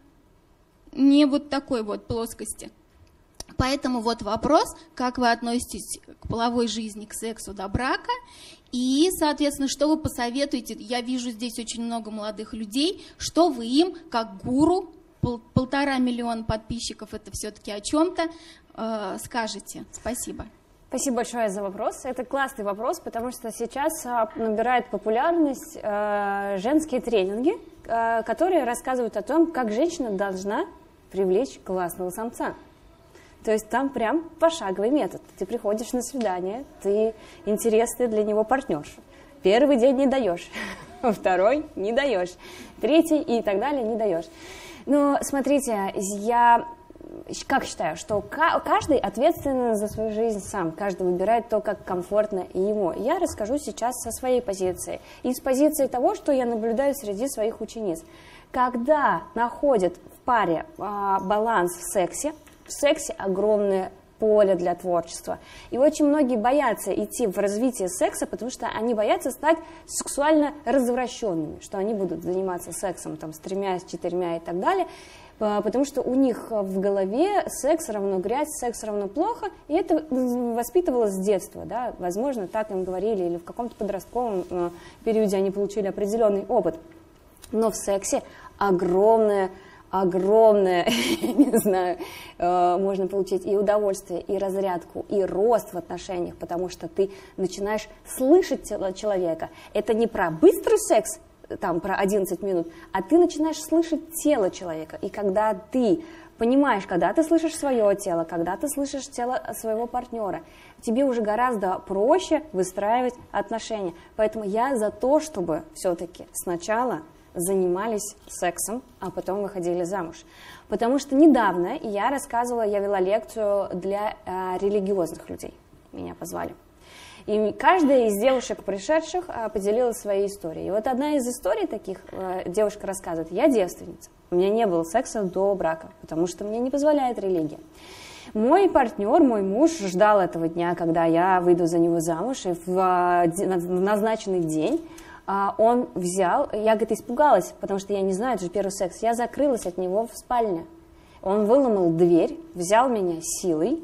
не вот такой вот плоскости. Поэтому вот вопрос, как вы относитесь к половой жизни, к сексу до брака, и, соответственно, что вы посоветуете, я вижу здесь очень много молодых людей, что вы им, как гуру, пол, полтора миллиона подписчиков, это все-таки о чем-то, э, скажете. Спасибо. Спасибо большое за вопрос. Это классный вопрос, потому что сейчас набирают популярность э, женские тренинги, э, которые рассказывают о том, как женщина должна привлечь классного самца. То есть там прям пошаговый метод. Ты приходишь на свидание, ты интересный для него партнерша. Первый день не даешь, второй не даешь, третий и так далее не даешь. Ну, смотрите, я как считаю, что каждый ответственен за свою жизнь сам, каждый выбирает то, как комфортно ему. Я расскажу сейчас со своей позиции и с позиции того, что я наблюдаю среди своих учениц. Когда находят в паре а, баланс в сексе, в сексе огромное поле для творчества. И очень многие боятся идти в развитие секса, потому что они боятся стать сексуально развращенными, что они будут заниматься сексом там, с тремя, с четырьмя и так далее, потому что у них в голове секс равно грязь, секс равно плохо, и это воспитывалось с детства. Да? Возможно, так им говорили, или в каком-то подростковом периоде они получили определенный опыт. Но в сексе огромное огромное, не знаю, можно получить и удовольствие, и разрядку, и рост в отношениях, потому что ты начинаешь слышать человека. Это не про быстрый секс, там, про одиннадцать минут, а ты начинаешь слышать тело человека. И когда ты понимаешь, когда ты слышишь свое тело, когда ты слышишь тело своего партнера, тебе уже гораздо проще выстраивать отношения. Поэтому я за то, чтобы все-таки сначала занимались сексом, а потом выходили замуж. Потому что недавно я рассказывала, я вела лекцию для э, религиозных людей. Меня позвали. И каждая из девушек, пришедших, э, поделилась своей историей. И вот одна из историй таких, э, девушка рассказывает: я девственница, у меня не было секса до брака, потому что мне не позволяет религия. Мой партнер, мой муж ждал этого дня, когда я выйду за него замуж, и в, в назначенный день он взял, я, говорит, испугалась, потому что я не знаю, это же первый секс, я закрылась от него в спальне. Он выломал дверь, взял меня силой,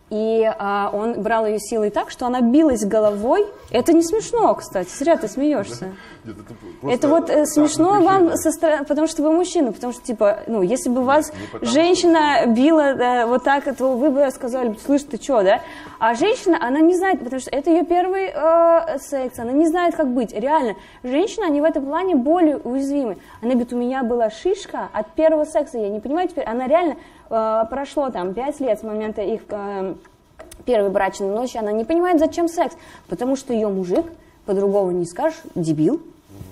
и а, он брал ее силой так, что она билась головой. Это не смешно, кстати, зря ты смеешься. Нет, это просто, это вот э, смешно да, вам, со стороны, потому что вы мужчина, потому что, типа, ну, если бы вас потому, женщина что... била да, вот так, то вы бы сказали: слышь, ты что, да? А женщина, она не знает, потому что это ее первый э, секс, она не знает, как быть. Реально, женщины, они в этом плане более уязвимы. Она говорит: у меня была шишка от первого секса, я не понимаю теперь, она реально... прошло там пять лет с момента их э, первой брачной ночи, она не понимает, зачем секс, потому что ее мужик, по-другому не скажешь, дебил,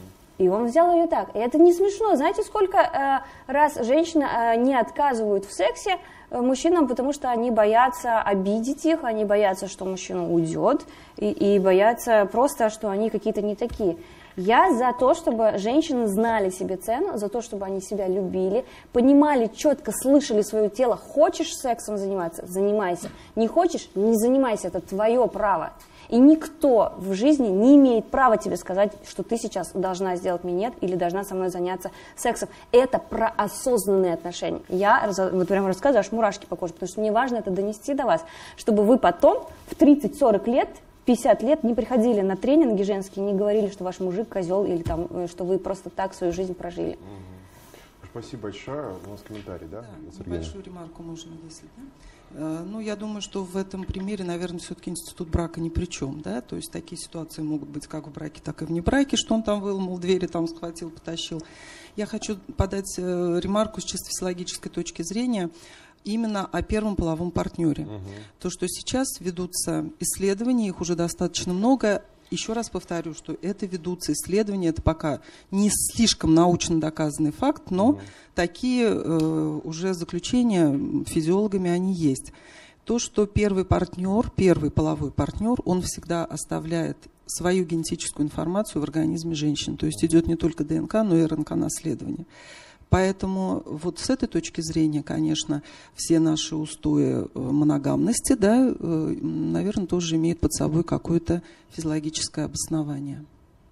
и он взял ее так. И это не смешно. Знаете, сколько э, раз женщины э, не отказывают в сексе э, мужчинам, потому что они боятся обидеть их, они боятся, что мужчина уйдет, и, и боятся просто, что они какие-то не такие. Я за то, чтобы женщины знали себе цену, за то, чтобы они себя любили, понимали, четко слышали свое тело. Хочешь сексом заниматься? Занимайся. Не хочешь? Не занимайся. Это твое право. И никто в жизни не имеет права тебе сказать, что ты сейчас должна сделать минет или должна со мной заняться сексом. Это про осознанные отношения. Я вот прямо рассказываю, аж мурашки по коже, потому что мне важно это донести до вас, чтобы вы потом в тридцать-сорок лет, пятьдесят лет не приходили на тренинги женские, не говорили, что ваш мужик козел или там, что вы просто так свою жизнь прожили. Угу. Спасибо большое. У нас комментарий, да? Да, небольшую ремарку можно, если да? Ну, я думаю, что в этом примере, наверное, все-таки институт брака ни при чем, да, то есть такие ситуации могут быть как в браке, так и вне браке, что он там выломал двери, там схватил, потащил. Я хочу подать ремарку с чисто физиологической точки зрения именно о первом половом партнере. Угу. То, что сейчас ведутся исследования, их уже достаточно много. Еще раз повторю, что это ведутся исследования, это пока не слишком научно доказанный факт, но угу. такие э, уже заключения физиологами они есть. То, что первый партнер, первый половой партнер, он всегда оставляет свою генетическую информацию в организме женщин. То есть идет не только ДНК, но и РНК-наследование. Поэтому вот с этой точки зрения, конечно, все наши устои моногамности, да, наверное, тоже имеют под собой какое-то физиологическое обоснование.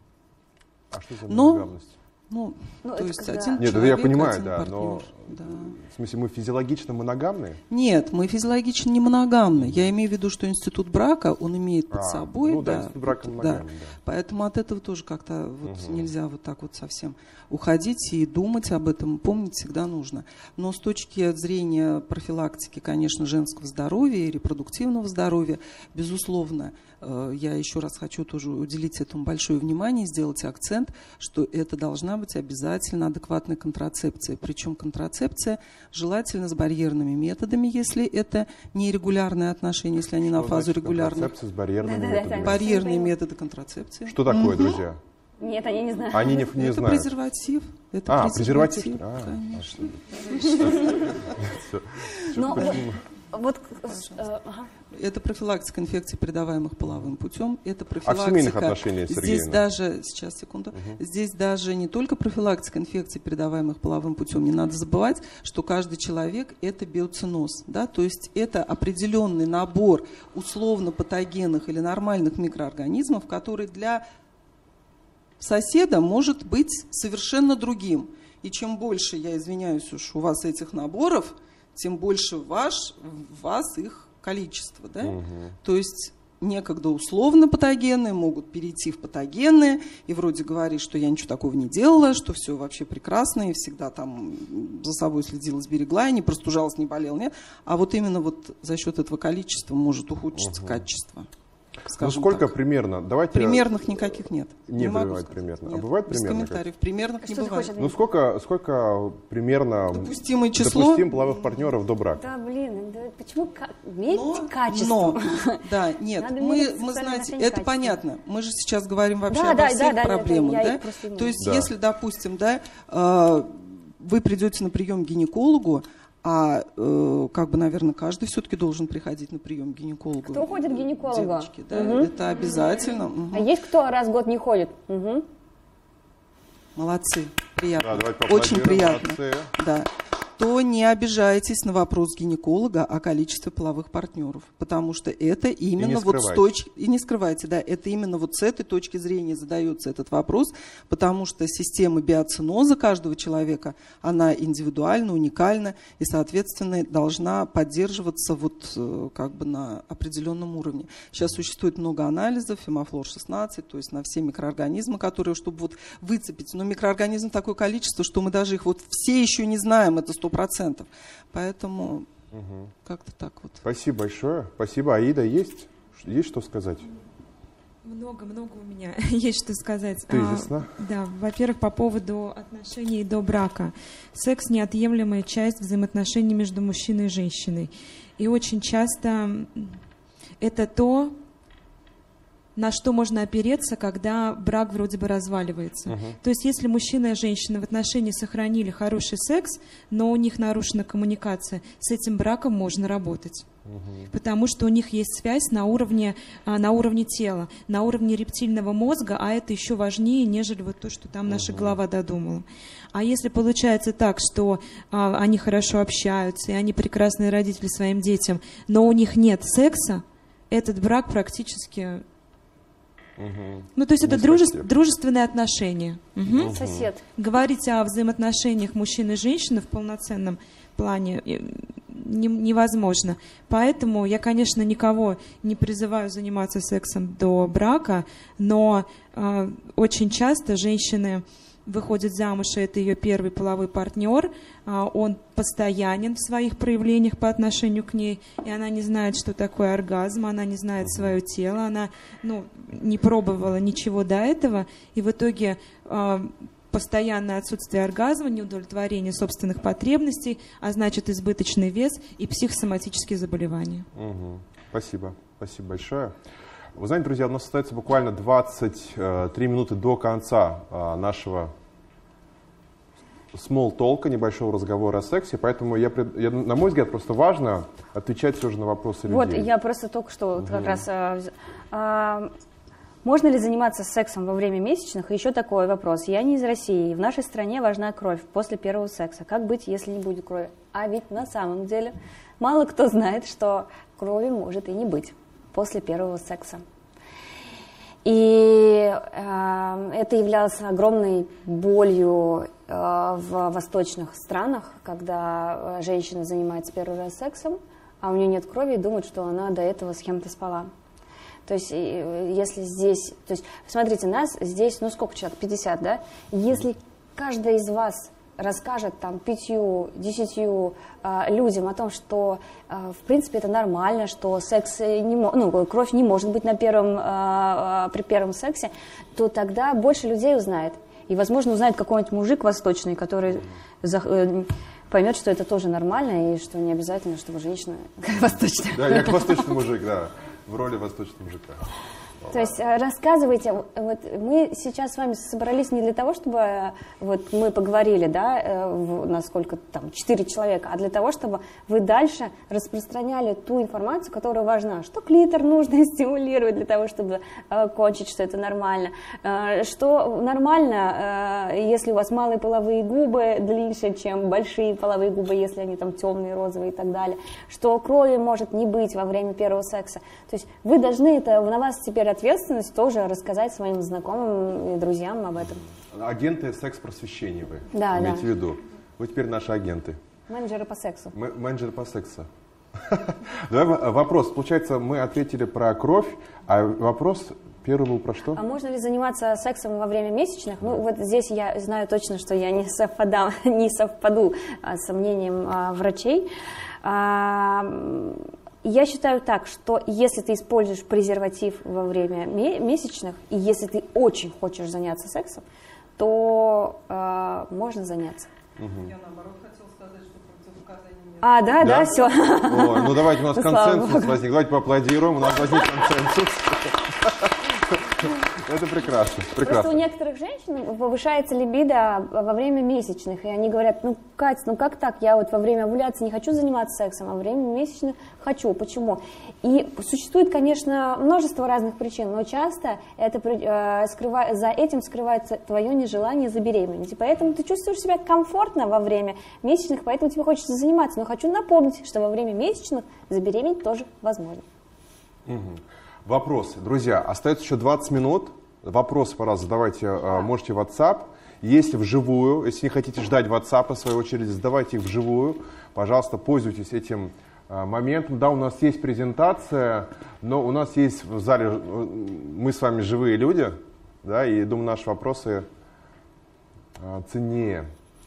А что за моногамность? Ну, ну, то есть когда... один Нет, человек, это я понимаю, один да, партнер. но Да. в смысле мы физиологично моногамны? Нет, мы физиологично не моногамны. Я имею в виду, что институт брака, он имеет под а, собой... Ну да, да, институт брака моногамный, да. да. Поэтому от этого тоже как-то вот угу. нельзя вот так вот совсем уходить и думать об этом, помнить всегда нужно. Но с точки зрения профилактики, конечно, женского здоровья и репродуктивного здоровья, безусловно, я еще раз хочу тоже уделить этому большое внимание, сделать акцент, что это должна быть обязательно адекватная контрацепция. Причем контрацепция желательно с барьерными методами, если это нерегулярные отношения, если они что на фазу регулярных. Контрацепция с барьерными да, методами. Да, да, Барьерные методы контрацепции. Что такое, угу. друзья? Нет, они не знают. Они не, не это знают. презерватив. Это А, презерватив. презерватив, А, конечно. Но вот, вот, э, ага. Это профилактика инфекций, передаваемых половым путем. Это А профилактика. в семейных отношениях, Сергеевна? Здесь даже, сейчас, секунду. Угу. Здесь даже не только профилактика инфекций, передаваемых половым путем. Не надо забывать, что каждый человек – это биоценоз. Да? То есть это определенный набор условно патогенных или нормальных микроорганизмов, который для соседа может быть совершенно другим. И чем больше, я извиняюсь уж, у вас этих наборов, тем больше ваш, вас их количество. Да? Угу. То есть некогда условно патогенные могут перейти в патогенные, и вроде говоришь, что я ничего такого не делала, что все вообще прекрасно, и всегда там за собой следила, сберегла, и не простужалась, не болела, нет. А вот именно вот за счет этого количества может ухудшиться угу. качество. Ну сколько так. примерно? Давайте... Примерных никаких нет. Не, не бывает примерно. Нет. А бывает Без примерно? комментариев. Примерных что не бывает. Ну сколько, сколько примерно допустимое число допустим половых партнеров до брака? Да, блин, да, почему мерить но, качество? Но, да, нет, мы, мы знаете, это качества. Понятно. Мы же сейчас говорим вообще да, обо да, всех да, проблемах. Да, да? То есть, да. если, допустим, да, вы придете на прием к гинекологу, а э, как бы, наверное, каждый все-таки должен приходить на прием к гинекологу. Кто ходит к гинекологу? Девочки, да, угу. это обязательно. Угу. А есть кто раз в год не ходит? Угу. Молодцы, приятно. Да, очень приятно. Молодцы. Да. То не обижайтесь на вопрос гинеколога о количестве половых партнеров, потому что это именно вот с точки... И не скрывайте, да, это именно вот с этой точки зрения задается этот вопрос, потому что система биоценоза каждого человека, она индивидуальна, уникальна и, соответственно, должна поддерживаться вот как бы на определенном уровне. Сейчас существует много анализов, фемофлор шестнадцать, то есть на все микроорганизмы, которые, чтобы вот выцепить, но микроорганизмов такое количество, что мы даже их вот все еще не знаем, это сто процентов. Поэтому угу. как-то так вот. Спасибо большое. Спасибо. Аида, есть? Есть что сказать? Много-много у меня есть что сказать. Тезисно. А, да, во-первых, по поводу отношений до брака. Секс – неотъемлемая часть взаимоотношений между мужчиной и женщиной. И очень часто это то, на что можно опереться, когда брак вроде бы разваливается. Uh-huh. То есть если мужчина и женщина в отношении сохранили хороший секс, но у них нарушена коммуникация, с этим браком можно работать. Uh-huh. Потому что у них есть связь на уровне, на уровне тела, на уровне рептильного мозга, а это еще важнее, нежели вот то, что там наша uh-huh. голова додумала. А если получается так, что а, они хорошо общаются, и они прекрасные родители своим детям, но у них нет секса, этот брак практически... Угу. Ну, то есть не это дружеств, дружественные отношения. Угу. Угу. Сосед. Говорить о взаимоотношениях мужчины и женщины в полноценном плане не, невозможно. Поэтому я, конечно, никого не призываю заниматься сексом до брака, но э, очень часто женщины выходит замуж, и это ее первый половой партнер, он постоянен в своих проявлениях по отношению к ней, и она не знает, что такое оргазм, она не знает свое тело, она ну, не пробовала ничего до этого, и в итоге постоянное отсутствие оргазма, неудовлетворение собственных потребностей, а значит избыточный вес и психосоматические заболевания. Угу. Спасибо. Спасибо большое. Вы знаете, друзья, у нас остается буквально двадцать три минуты до конца нашего small talk, небольшого разговора о сексе, поэтому, я, я, на мой взгляд, просто важно отвечать все же на вопросы вот, людей. Вот, я просто только что угу. как раз... А, а, можно ли заниматься сексом во время месячных? И еще такой вопрос. Я не из России, в нашей стране важна кровь после первого секса. Как быть, если не будет крови? А ведь на самом деле мало кто знает, что крови может и не быть после первого секса. И э, это являлось огромной болью э, в восточных странах, когда женщина занимается первый раз сексом, а у нее нет крови и думает, что она до этого с кем-то спала. То есть, если здесь, то есть, смотрите, нас здесь, ну сколько человек, пятьдесят, да? Если каждый из вас расскажет там пятью, десятью э, людям о том, что э, в принципе это нормально, что секс не ну, кровь не может быть на первом, э, при первом сексе, то тогда больше людей узнает. И, возможно, узнает какой-нибудь мужик восточный, который за, э, поймет, что это тоже нормально, и что не обязательно, чтобы женщина восточная. Да, я как восточный мужик, да, в роли восточного мужика. То есть рассказывайте, вот мы сейчас с вами собрались не для того, чтобы вот мы поговорили, да, насколько там четыре человека, а для того, чтобы вы дальше распространяли ту информацию, которая важна, что клитор нужно стимулировать для того, чтобы кончить, что это нормально, что нормально, если у вас малые половые губы длиннее, чем большие половые губы, если они там темные, розовые и так далее, что крови может не быть во время первого секса. То есть вы должны это, на вас теперь ответственность тоже рассказать своим знакомым и друзьям об этом. Агенты секс-просвещения вы да, имеете да. в виду? Вы теперь наши агенты. Менеджеры по сексу. М- менеджеры по сексу. Давай вопрос. Получается, мы ответили про кровь, а вопрос первый был про что? А можно ли заниматься сексом во время месячных? Ну, вот здесь я знаю точно, что я не совпадам, не совпаду а, с мнением а, врачей. А, Я считаю так, что если ты используешь презерватив во время месячных, и если ты очень хочешь заняться сексом, то э, можно заняться. Угу. Я наоборот хотела сказать, что противопоказаний нет. А, да, да, да все. О, ну давайте, у нас Ну, консенсус возник. Давайте поаплодируем, у нас возник консенсус. Это прекрасно, прекрасно. Просто у некоторых женщин повышается либидо во время месячных, и они говорят, ну, Кать, ну как так, я вот во время овуляции не хочу заниматься сексом, а во время месячных хочу, почему? И существует, конечно, множество разных причин, но часто это, э, скрыва... за этим скрывается твое нежелание забеременеть, и поэтому ты чувствуешь себя комфортно во время месячных, поэтому тебе хочется заниматься, но хочу напомнить, что во время месячных забеременеть тоже возможно. Угу. Вопросы. Друзья, остается еще двадцать минут. Вопросы, пожалуйста, задавайте, да. Можете в WhatsApp. Если вживую, если не хотите ждать WhatsApp, в свою очередь, задавайте их вживую. Пожалуйста, пользуйтесь этим моментом. Да, у нас есть презентация, но у нас есть в зале, мы с вами живые люди, да, и, думаю, наши вопросы ценнее.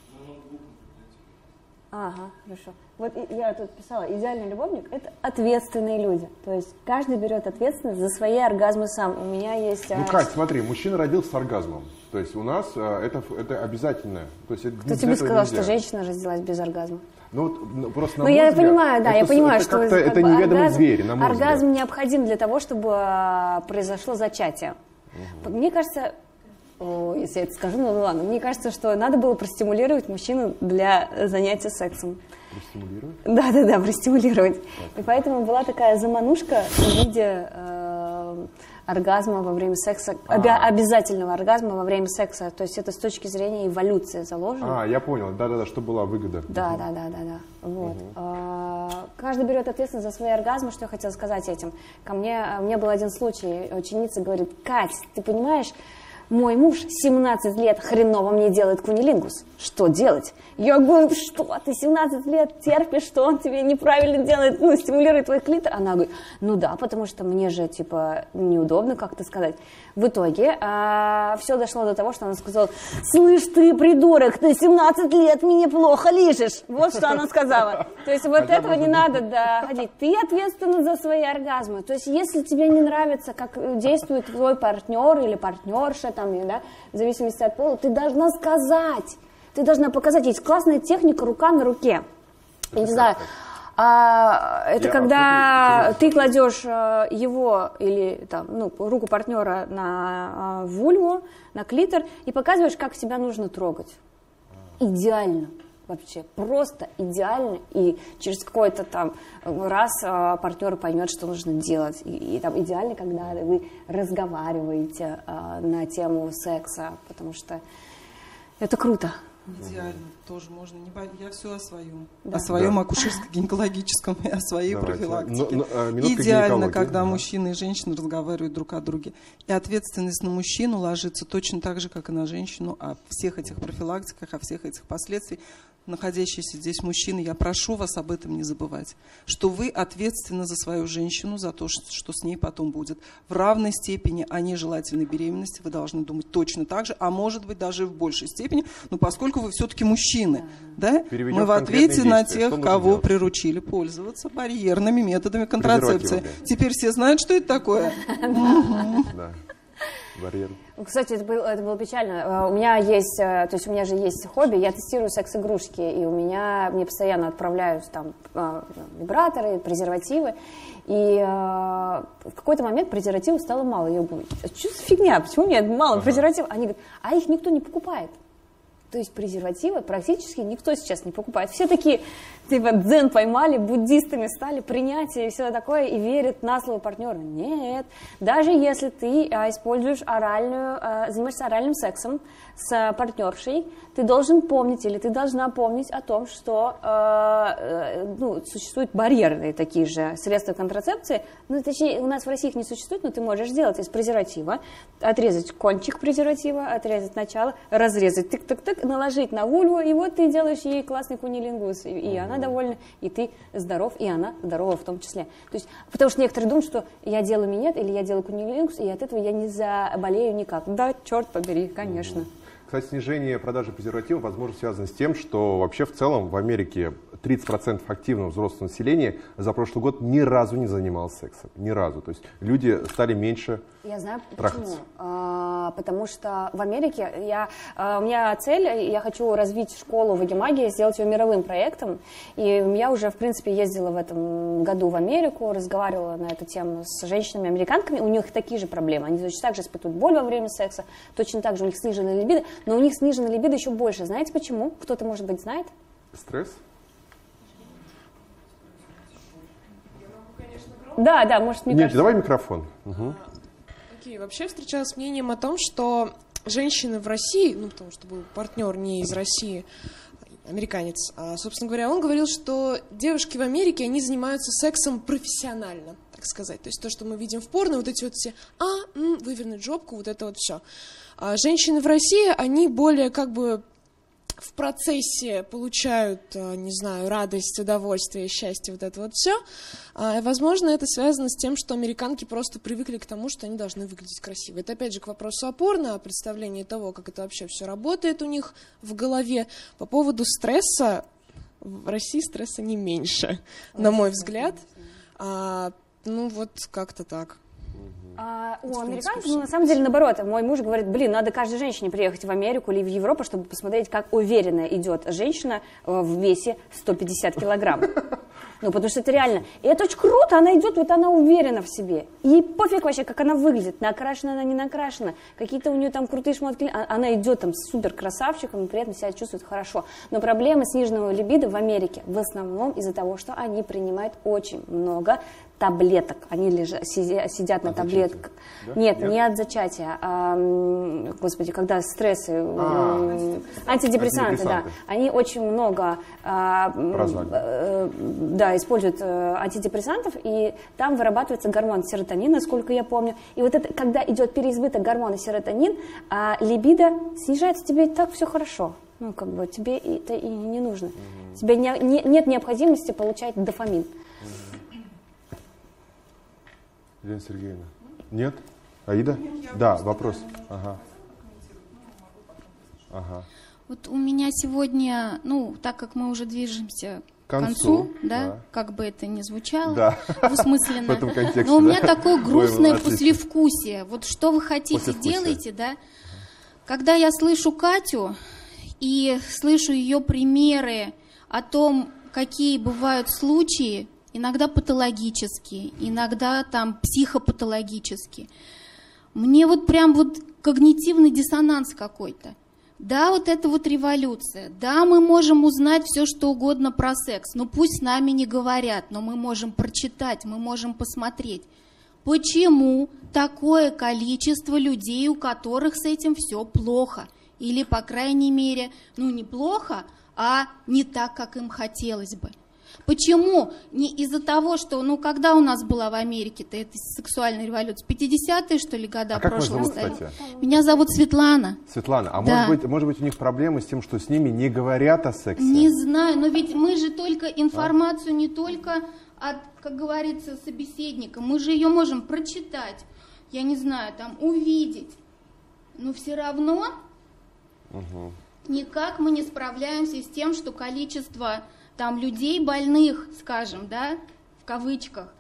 Ага, хорошо. Вот я тут писала, идеальный любовник – это ответственные люди. То есть каждый берет ответственность за свои оргазмы сам. У меня есть… Ну, Кать, смотри, мужчина родился с оргазмом. То есть у нас это, это обязательное. То есть Кто тебе сказал, нельзя. Что женщина родилась без оргазма? Ну, вот, просто, на ну, мой я взгляд, понимаю, да, это, я понимаю, это что… Это как бы, неведомый оргазм, зверь, на мой оргазм взгляд. необходим для того, чтобы произошло зачатие. Угу. Мне кажется… О, если я это скажу, ну ладно. Мне кажется, что надо было простимулировать мужчину для занятия сексом. Простимулировать? Да, да, да, простимулировать. Так. И поэтому была такая заманушка в виде э, оргазма во время секса, оби- обязательного оргазма во время секса. То есть это с точки зрения эволюции заложено. А, я понял. Да, да, да, что была выгода. Да, да, да, да, да. Вот. Угу. А, каждый берет ответственность за свои оргазмы. Что я хотела сказать этим? Ко мне, у меня был один случай. Ученица говорит: Кать, ты понимаешь, мой муж семнадцать лет хреново мне делает кунилингус. Что делать? Я говорю, что ты семнадцать лет терпишь, что он тебе неправильно делает, ну, стимулирует твой клитор? Она говорит, ну да, потому что мне же, типа, неудобно как-то сказать. В итоге а, все дошло до того, что она сказала: слышь ты, придурок, ты семнадцать лет мне плохо лижешь. Вот что она сказала. То есть вот этого не надо доходить. Ты ответственна за свои оргазмы. То есть если тебе не нравится, как действует твой партнер или партнерша, там, да, в зависимости от пола, ты должна сказать. Ты должна показать. Есть классная техника рука на руке. Я не знаю. А, это Я, когда а, ты кладешь а, его или там, ну, руку партнера на а, вульву, на клитор и показываешь, как себя нужно трогать. Идеально. Вообще, просто идеально. И через какой-то там раз а, партнер поймет, что нужно делать. И, и там идеально, когда вы разговариваете а, на тему секса, потому что это круто. Идеально, тоже можно. Не бо... Я все о своем. Да. О своем да. акушерско-гинекологическом и о своей Давайте. профилактике. Но, но, Идеально, когда да. мужчина и женщина разговаривают друг о друге. И ответственность на мужчину ложится точно так же, как и на женщину, о всех этих профилактиках, о всех этих последствиях. Находящиеся здесь мужчины, я прошу вас об этом не забывать, что вы ответственны за свою женщину, за то, что с ней потом будет. В равной степени о нежелательной беременности вы должны думать точно так же, а может быть даже в большей степени, но поскольку вы все-таки мужчины, да, мы в ответе на тех, кого делать? приручили пользоваться барьерными методами контрацепции. Теперь все знают, что это такое? барьер. Кстати, это было, это было печально. У меня есть, то есть у меня же есть хобби, я тестирую секс-игрушки, и у меня, мне постоянно отправляют там вибраторы, презервативы, и э, в какой-то момент презервативов стало мало. Я говорю, что за фигня, почему мне мало ага. презервативов? Они говорят, а их никто не покупает. То есть презервативы практически никто сейчас не покупает. Все такие, типа, дзен поймали, буддистами стали, принятие и все такое, и верят на слово партнера. Нет, даже если ты а, используешь оральную, а, занимаешься оральным сексом с партнершей, ты должен помнить или ты должна помнить о том, что э, ну, существуют барьерные такие же средства контрацепции. Ну, точнее, у нас в России их не существует, но ты можешь сделать из презерватива, отрезать кончик презерватива, отрезать начало, разрезать тык-тык-тык, наложить на вульву, и вот ты делаешь ей классный кунилингус, и, и она довольна, и ты здоров, и она здорова в том числе. То есть, потому что некоторые думают, что я делаю минет или я делаю кунилингус, и от этого я не заболею никак. Да, черт побери, конечно. Кстати, снижение продажи презервативов, возможно, связано с тем, что вообще в целом в Америке тридцать процентов активного взрослого населения за прошлый год ни разу не занималось сексом. Ни разу. То есть люди стали меньше Я знаю трахаться. почему. А, потому что в Америке я, а, у меня цель, я хочу развить школу вагимагии, сделать ее мировым проектом. И я уже, в принципе, ездила в этом году в Америку, разговаривала на эту тему с женщинами-американками. У них такие же проблемы. Они точно так же испытывают боль во время секса, точно так же у них снижена либидо. Но у них снижена либидо еще больше. Знаете почему? Кто-то, может быть, знает? Стресс? Да, да, может, мне Нет, кажется. давай микрофон. Угу. Окей, вообще встречалась с мнением о том, что женщины в России, ну, потому что был партнер не из России, американец, а, собственно говоря, он говорил, что девушки в Америке, они занимаются сексом профессионально, так сказать. То есть то, что мы видим в порно, вот эти вот все, а, м, вывернуть жопку, вот это вот все. А женщины в России, они более как бы в процессе получают, не знаю, радость, удовольствие, счастье, вот это вот все. Возможно, это связано с тем, что американки просто привыкли к тому, что они должны выглядеть красиво. Это опять же к вопросу о порно, о представлении того, как это вообще все работает у них в голове. По поводу стресса, в России стресса не меньше, на мой взгляд. А, ну вот как-то так. А, у американцев, ну, на самом деле, наоборот. Мой муж говорит, блин, надо каждой женщине приехать в Америку или в Европу, чтобы посмотреть, как уверенно идет женщина в весе сто пятьдесят килограмм. Ну, потому что это реально. И это очень круто, она идет, вот она уверена в себе. Ей пофиг вообще, как она выглядит, накрашена она, не накрашена. Какие-то у нее там крутые шмотки. Она идет там с супер красавчиком и при этом себя чувствует хорошо. Но проблемы сниженного либидо в Америке в основном из-за того, что они принимают очень много таблеток. Они лежат, сидят на таблетках. Да? Нет, Нет, не от зачатия. А, господи, когда стрессы, а, антидепрессанты, антидепрессанты, да. Они очень много а, э, да, используют э, антидепрессантов, и там вырабатывается гормон серотонин, насколько я помню. И вот это, когда идет переизбыток гормона серотонин, а либидо снижается, тебе и так все хорошо. Ну, как бы тебе это и не нужно. Mm-hmm. Тебе не, не, нет необходимости получать дофамин. Елена Сергеевна. Нет? Аида? Да, вопрос. Ага. Ага. Вот у меня сегодня, ну, так как мы уже движемся к концу, концу да, да, как бы это ни звучало, да. двусмысленно, в этом контексте, но у меня да? такое грустное Ой, послевкусие. Вот что вы хотите, делайте, да? Когда я слышу Катю и слышу ее примеры о том, какие бывают случаи, иногда патологические, иногда там психопатологические. Мне вот прям вот когнитивный диссонанс какой-то. Да, вот это вот революция. Да, мы можем узнать все, что угодно про секс. Но пусть с нами не говорят, но мы можем прочитать, мы можем посмотреть. Почему такое количество людей, у которых с этим все плохо? Или, по крайней мере, ну не плохо, а не так, как им хотелось бы. Почему? Не из-за того, что, ну, когда у нас была в Америке-то эта сексуальная революция? пятидесятые, что ли, года а прошлого столетия? Меня зовут Светлана. Светлана, а да. может быть, может быть, у них проблемы с тем, что с ними не говорят о сексе? Не знаю, но ведь мы же только информацию а? не только от, как говорится, собеседника, мы же ее можем прочитать, я не знаю, там, увидеть, но все равно угу. никак мы не справляемся с тем, что количество... там людей больных, скажем, да, в кавычках,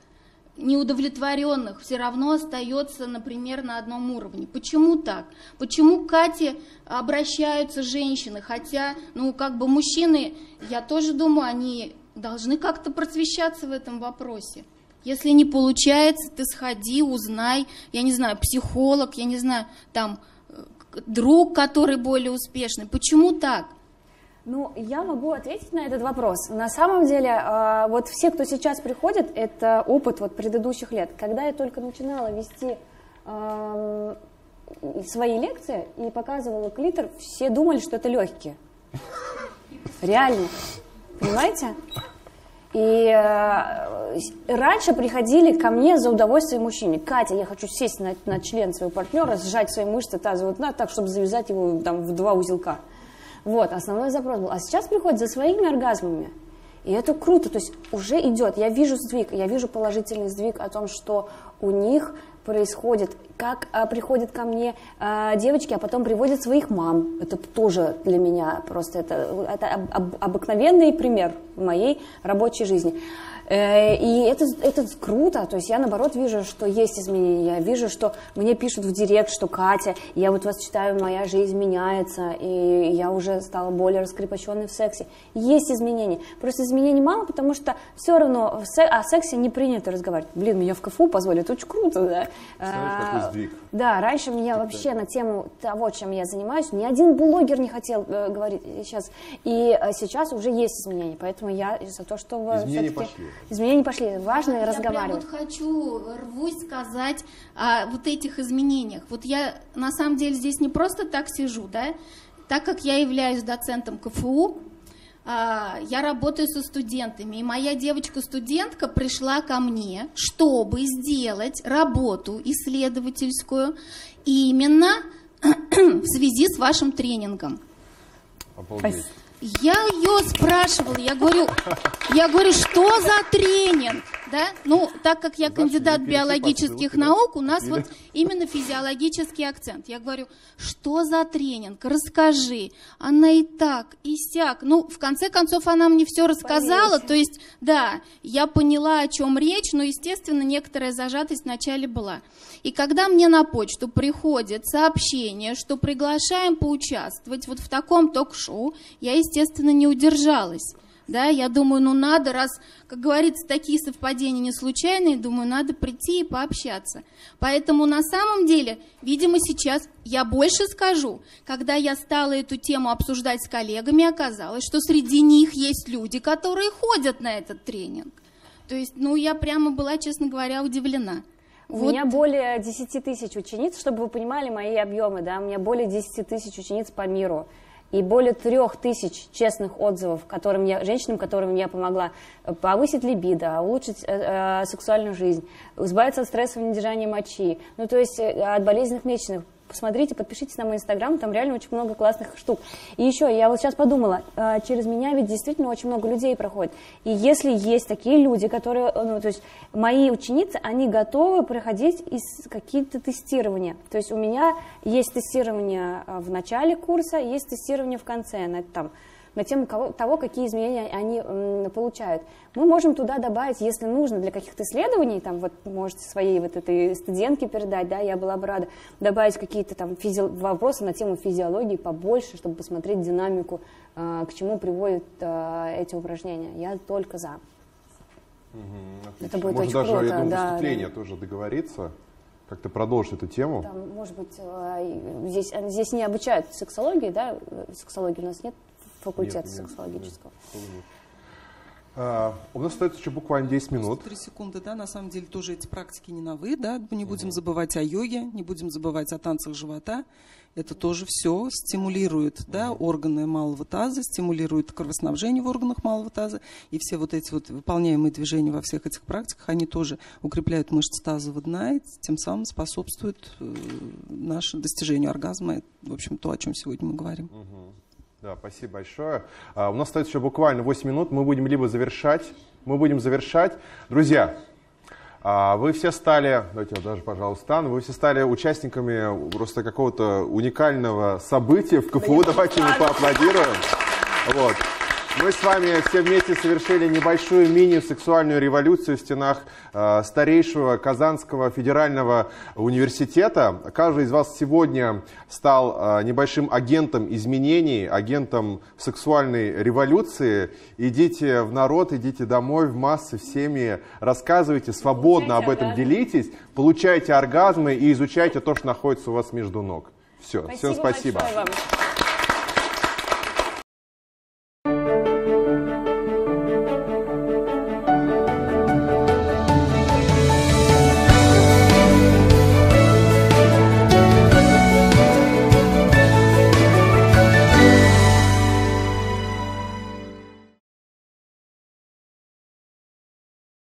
неудовлетворенных все равно остается, например, на одном уровне. Почему так? Почему к Кате обращаются женщины? Хотя, ну, как бы мужчины, я тоже думаю, они должны как-то просвещаться в этом вопросе. Если не получается, ты сходи, узнай, я не знаю, психолог, я не знаю, там, друг, который более успешный. Почему так? Ну, я могу ответить на этот вопрос. На самом деле, вот все, кто сейчас приходит, это опыт вот предыдущих лет. Когда я только начинала вести э, свои лекции и показывала клитор, все думали, что это легкие. Реально. Понимаете? И э, раньше приходили ко мне за удовольствием мужчине. Катя, я хочу сесть на, на член своего партнера, сжать свои мышцы тазового дна так, чтобы завязать его там, в два узелка. Вот, основной запрос был. А сейчас приходят за своими оргазмами. И это круто, то есть уже идет. Я вижу сдвиг, я вижу положительный сдвиг о том, что у них происходит, как а, приходят ко мне а, девочки, а потом приводят своих мам. Это тоже для меня просто это, это об, об, обыкновенный пример в моей рабочей жизни. Э, и это, это круто, то есть я наоборот вижу, что есть изменения, я вижу, что мне пишут в директ, что Катя, я вот вас читаю, моя жизнь меняется, и я уже стала более раскрепощенной в сексе. Есть изменения, просто изменений мало, потому что все равно о сексе не принято разговаривать. Блин, меня в КФУ позвали, это очень круто, да. Знаешь, какой сдвиг? Да, раньше меня вообще на тему того, чем я занимаюсь, ни один блогер не хотел э, говорить сейчас. И э, сейчас уже есть изменения, поэтому я за то, чтобы... Изменения пошли. Изменения пошли, важно я разговаривать. Я прям вот хочу, рвусь сказать о вот этих изменениях. Вот я на самом деле здесь не просто так сижу, да, так как я являюсь доцентом КФУ, я работаю со студентами, и моя девочка-студентка пришла ко мне, чтобы сделать работу исследовательскую именно в связи с вашим тренингом. Обалдеть. Я ее спрашивала, я говорю, я говорю, что за тренинг? Да? Ну, так как я Значит, кандидат биологических ссылке, наук, да? у нас Или... вот именно физиологический акцент. Я говорю, что за тренинг? Расскажи. Она и так, и сяк. Ну, в конце концов, она мне все рассказала. Поверьте. То есть, да, я поняла, о чем речь, но, естественно, некоторая зажатость вначале была. И когда мне на почту приходит сообщение, что приглашаем поучаствовать вот в таком ток-шоу, я, естественно, не удержалась. Да, я думаю, ну надо, раз, как говорится, такие совпадения не случайные, думаю, надо прийти и пообщаться. Поэтому на самом деле, видимо, сейчас я больше скажу, когда я стала эту тему обсуждать с коллегами, оказалось, что среди них есть люди, которые ходят на этот тренинг. То есть, ну, я прямо была, честно говоря, удивлена. У вот. меня более десяти тысяч учениц, чтобы вы понимали мои объемы, да, у меня более десяти тысяч учениц по миру. И более трех тысяч честных отзывов, которым я, женщинам, которым я помогла повысить либидо, улучшить э, э, сексуальную жизнь, избавиться от стрессового недержания мочи, ну то есть э, от болезненных месячных. Посмотрите, подпишитесь на мой инстаграм, там реально очень много классных штук. И еще, я вот сейчас подумала, э, через меня ведь действительно очень много людей проходит. И если есть такие люди, которые, ну то есть мои ученицы, они готовы проходить из какие-то тестирования. То есть у меня есть тестирование в начале курса, есть тестирование в конце, на, там, на тему того, какие изменения они м, получают. Мы можем туда добавить, если нужно, для каких-то исследований, там, вот, можете своей вот этой студентке передать, да, я была бы рада, добавить какие-то там физи... вопросы на тему физиологии побольше, чтобы посмотреть динамику, э, к чему приводят э, эти упражнения. Я только за. Угу, это будет Можно очень даже, круто. я думаю, да, выступление да. тоже договориться, как-то продолжить эту тему. Там, может быть, э, здесь, здесь не обучают сексологии, да, сексологии у нас нет факультета нет, сексологического. Нет, нет. А, у нас остается еще буквально десять минут. Три секунды, да, на самом деле тоже эти практики не новые, да, мы не будем забывать о йоге, не будем забывать о танцах живота. Это тоже все стимулирует, да, органы малого таза, стимулирует кровоснабжение в органах малого таза. И все вот эти вот выполняемые движения во всех этих практиках, они тоже укрепляют мышцы тазового дна и тем самым способствуют э, нашему достижению оргазма. В общем, то, о чем сегодня мы говорим. Угу. Да, спасибо большое. А, у нас остается еще буквально восемь минут. Мы будем либо завершать, мы будем завершать. Друзья, а, вы все стали, давайте я даже, пожалуйста, стану, вы все стали участниками просто какого-то уникального события в КФУ. Давайте мы поаплодируем. Вот. Мы с вами все вместе совершили небольшую мини-сексуальную революцию в стенах э, старейшего Казанского федерального университета. Каждый из вас сегодня стал э, небольшим агентом изменений, агентом сексуальной революции. Идите в народ, идите домой, в массы, в семьи, рассказывайте, свободно об этом делитесь, получайте оргазмы и изучайте то, что находится у вас между ног. Все, Спасибо всем спасибо. большое вам.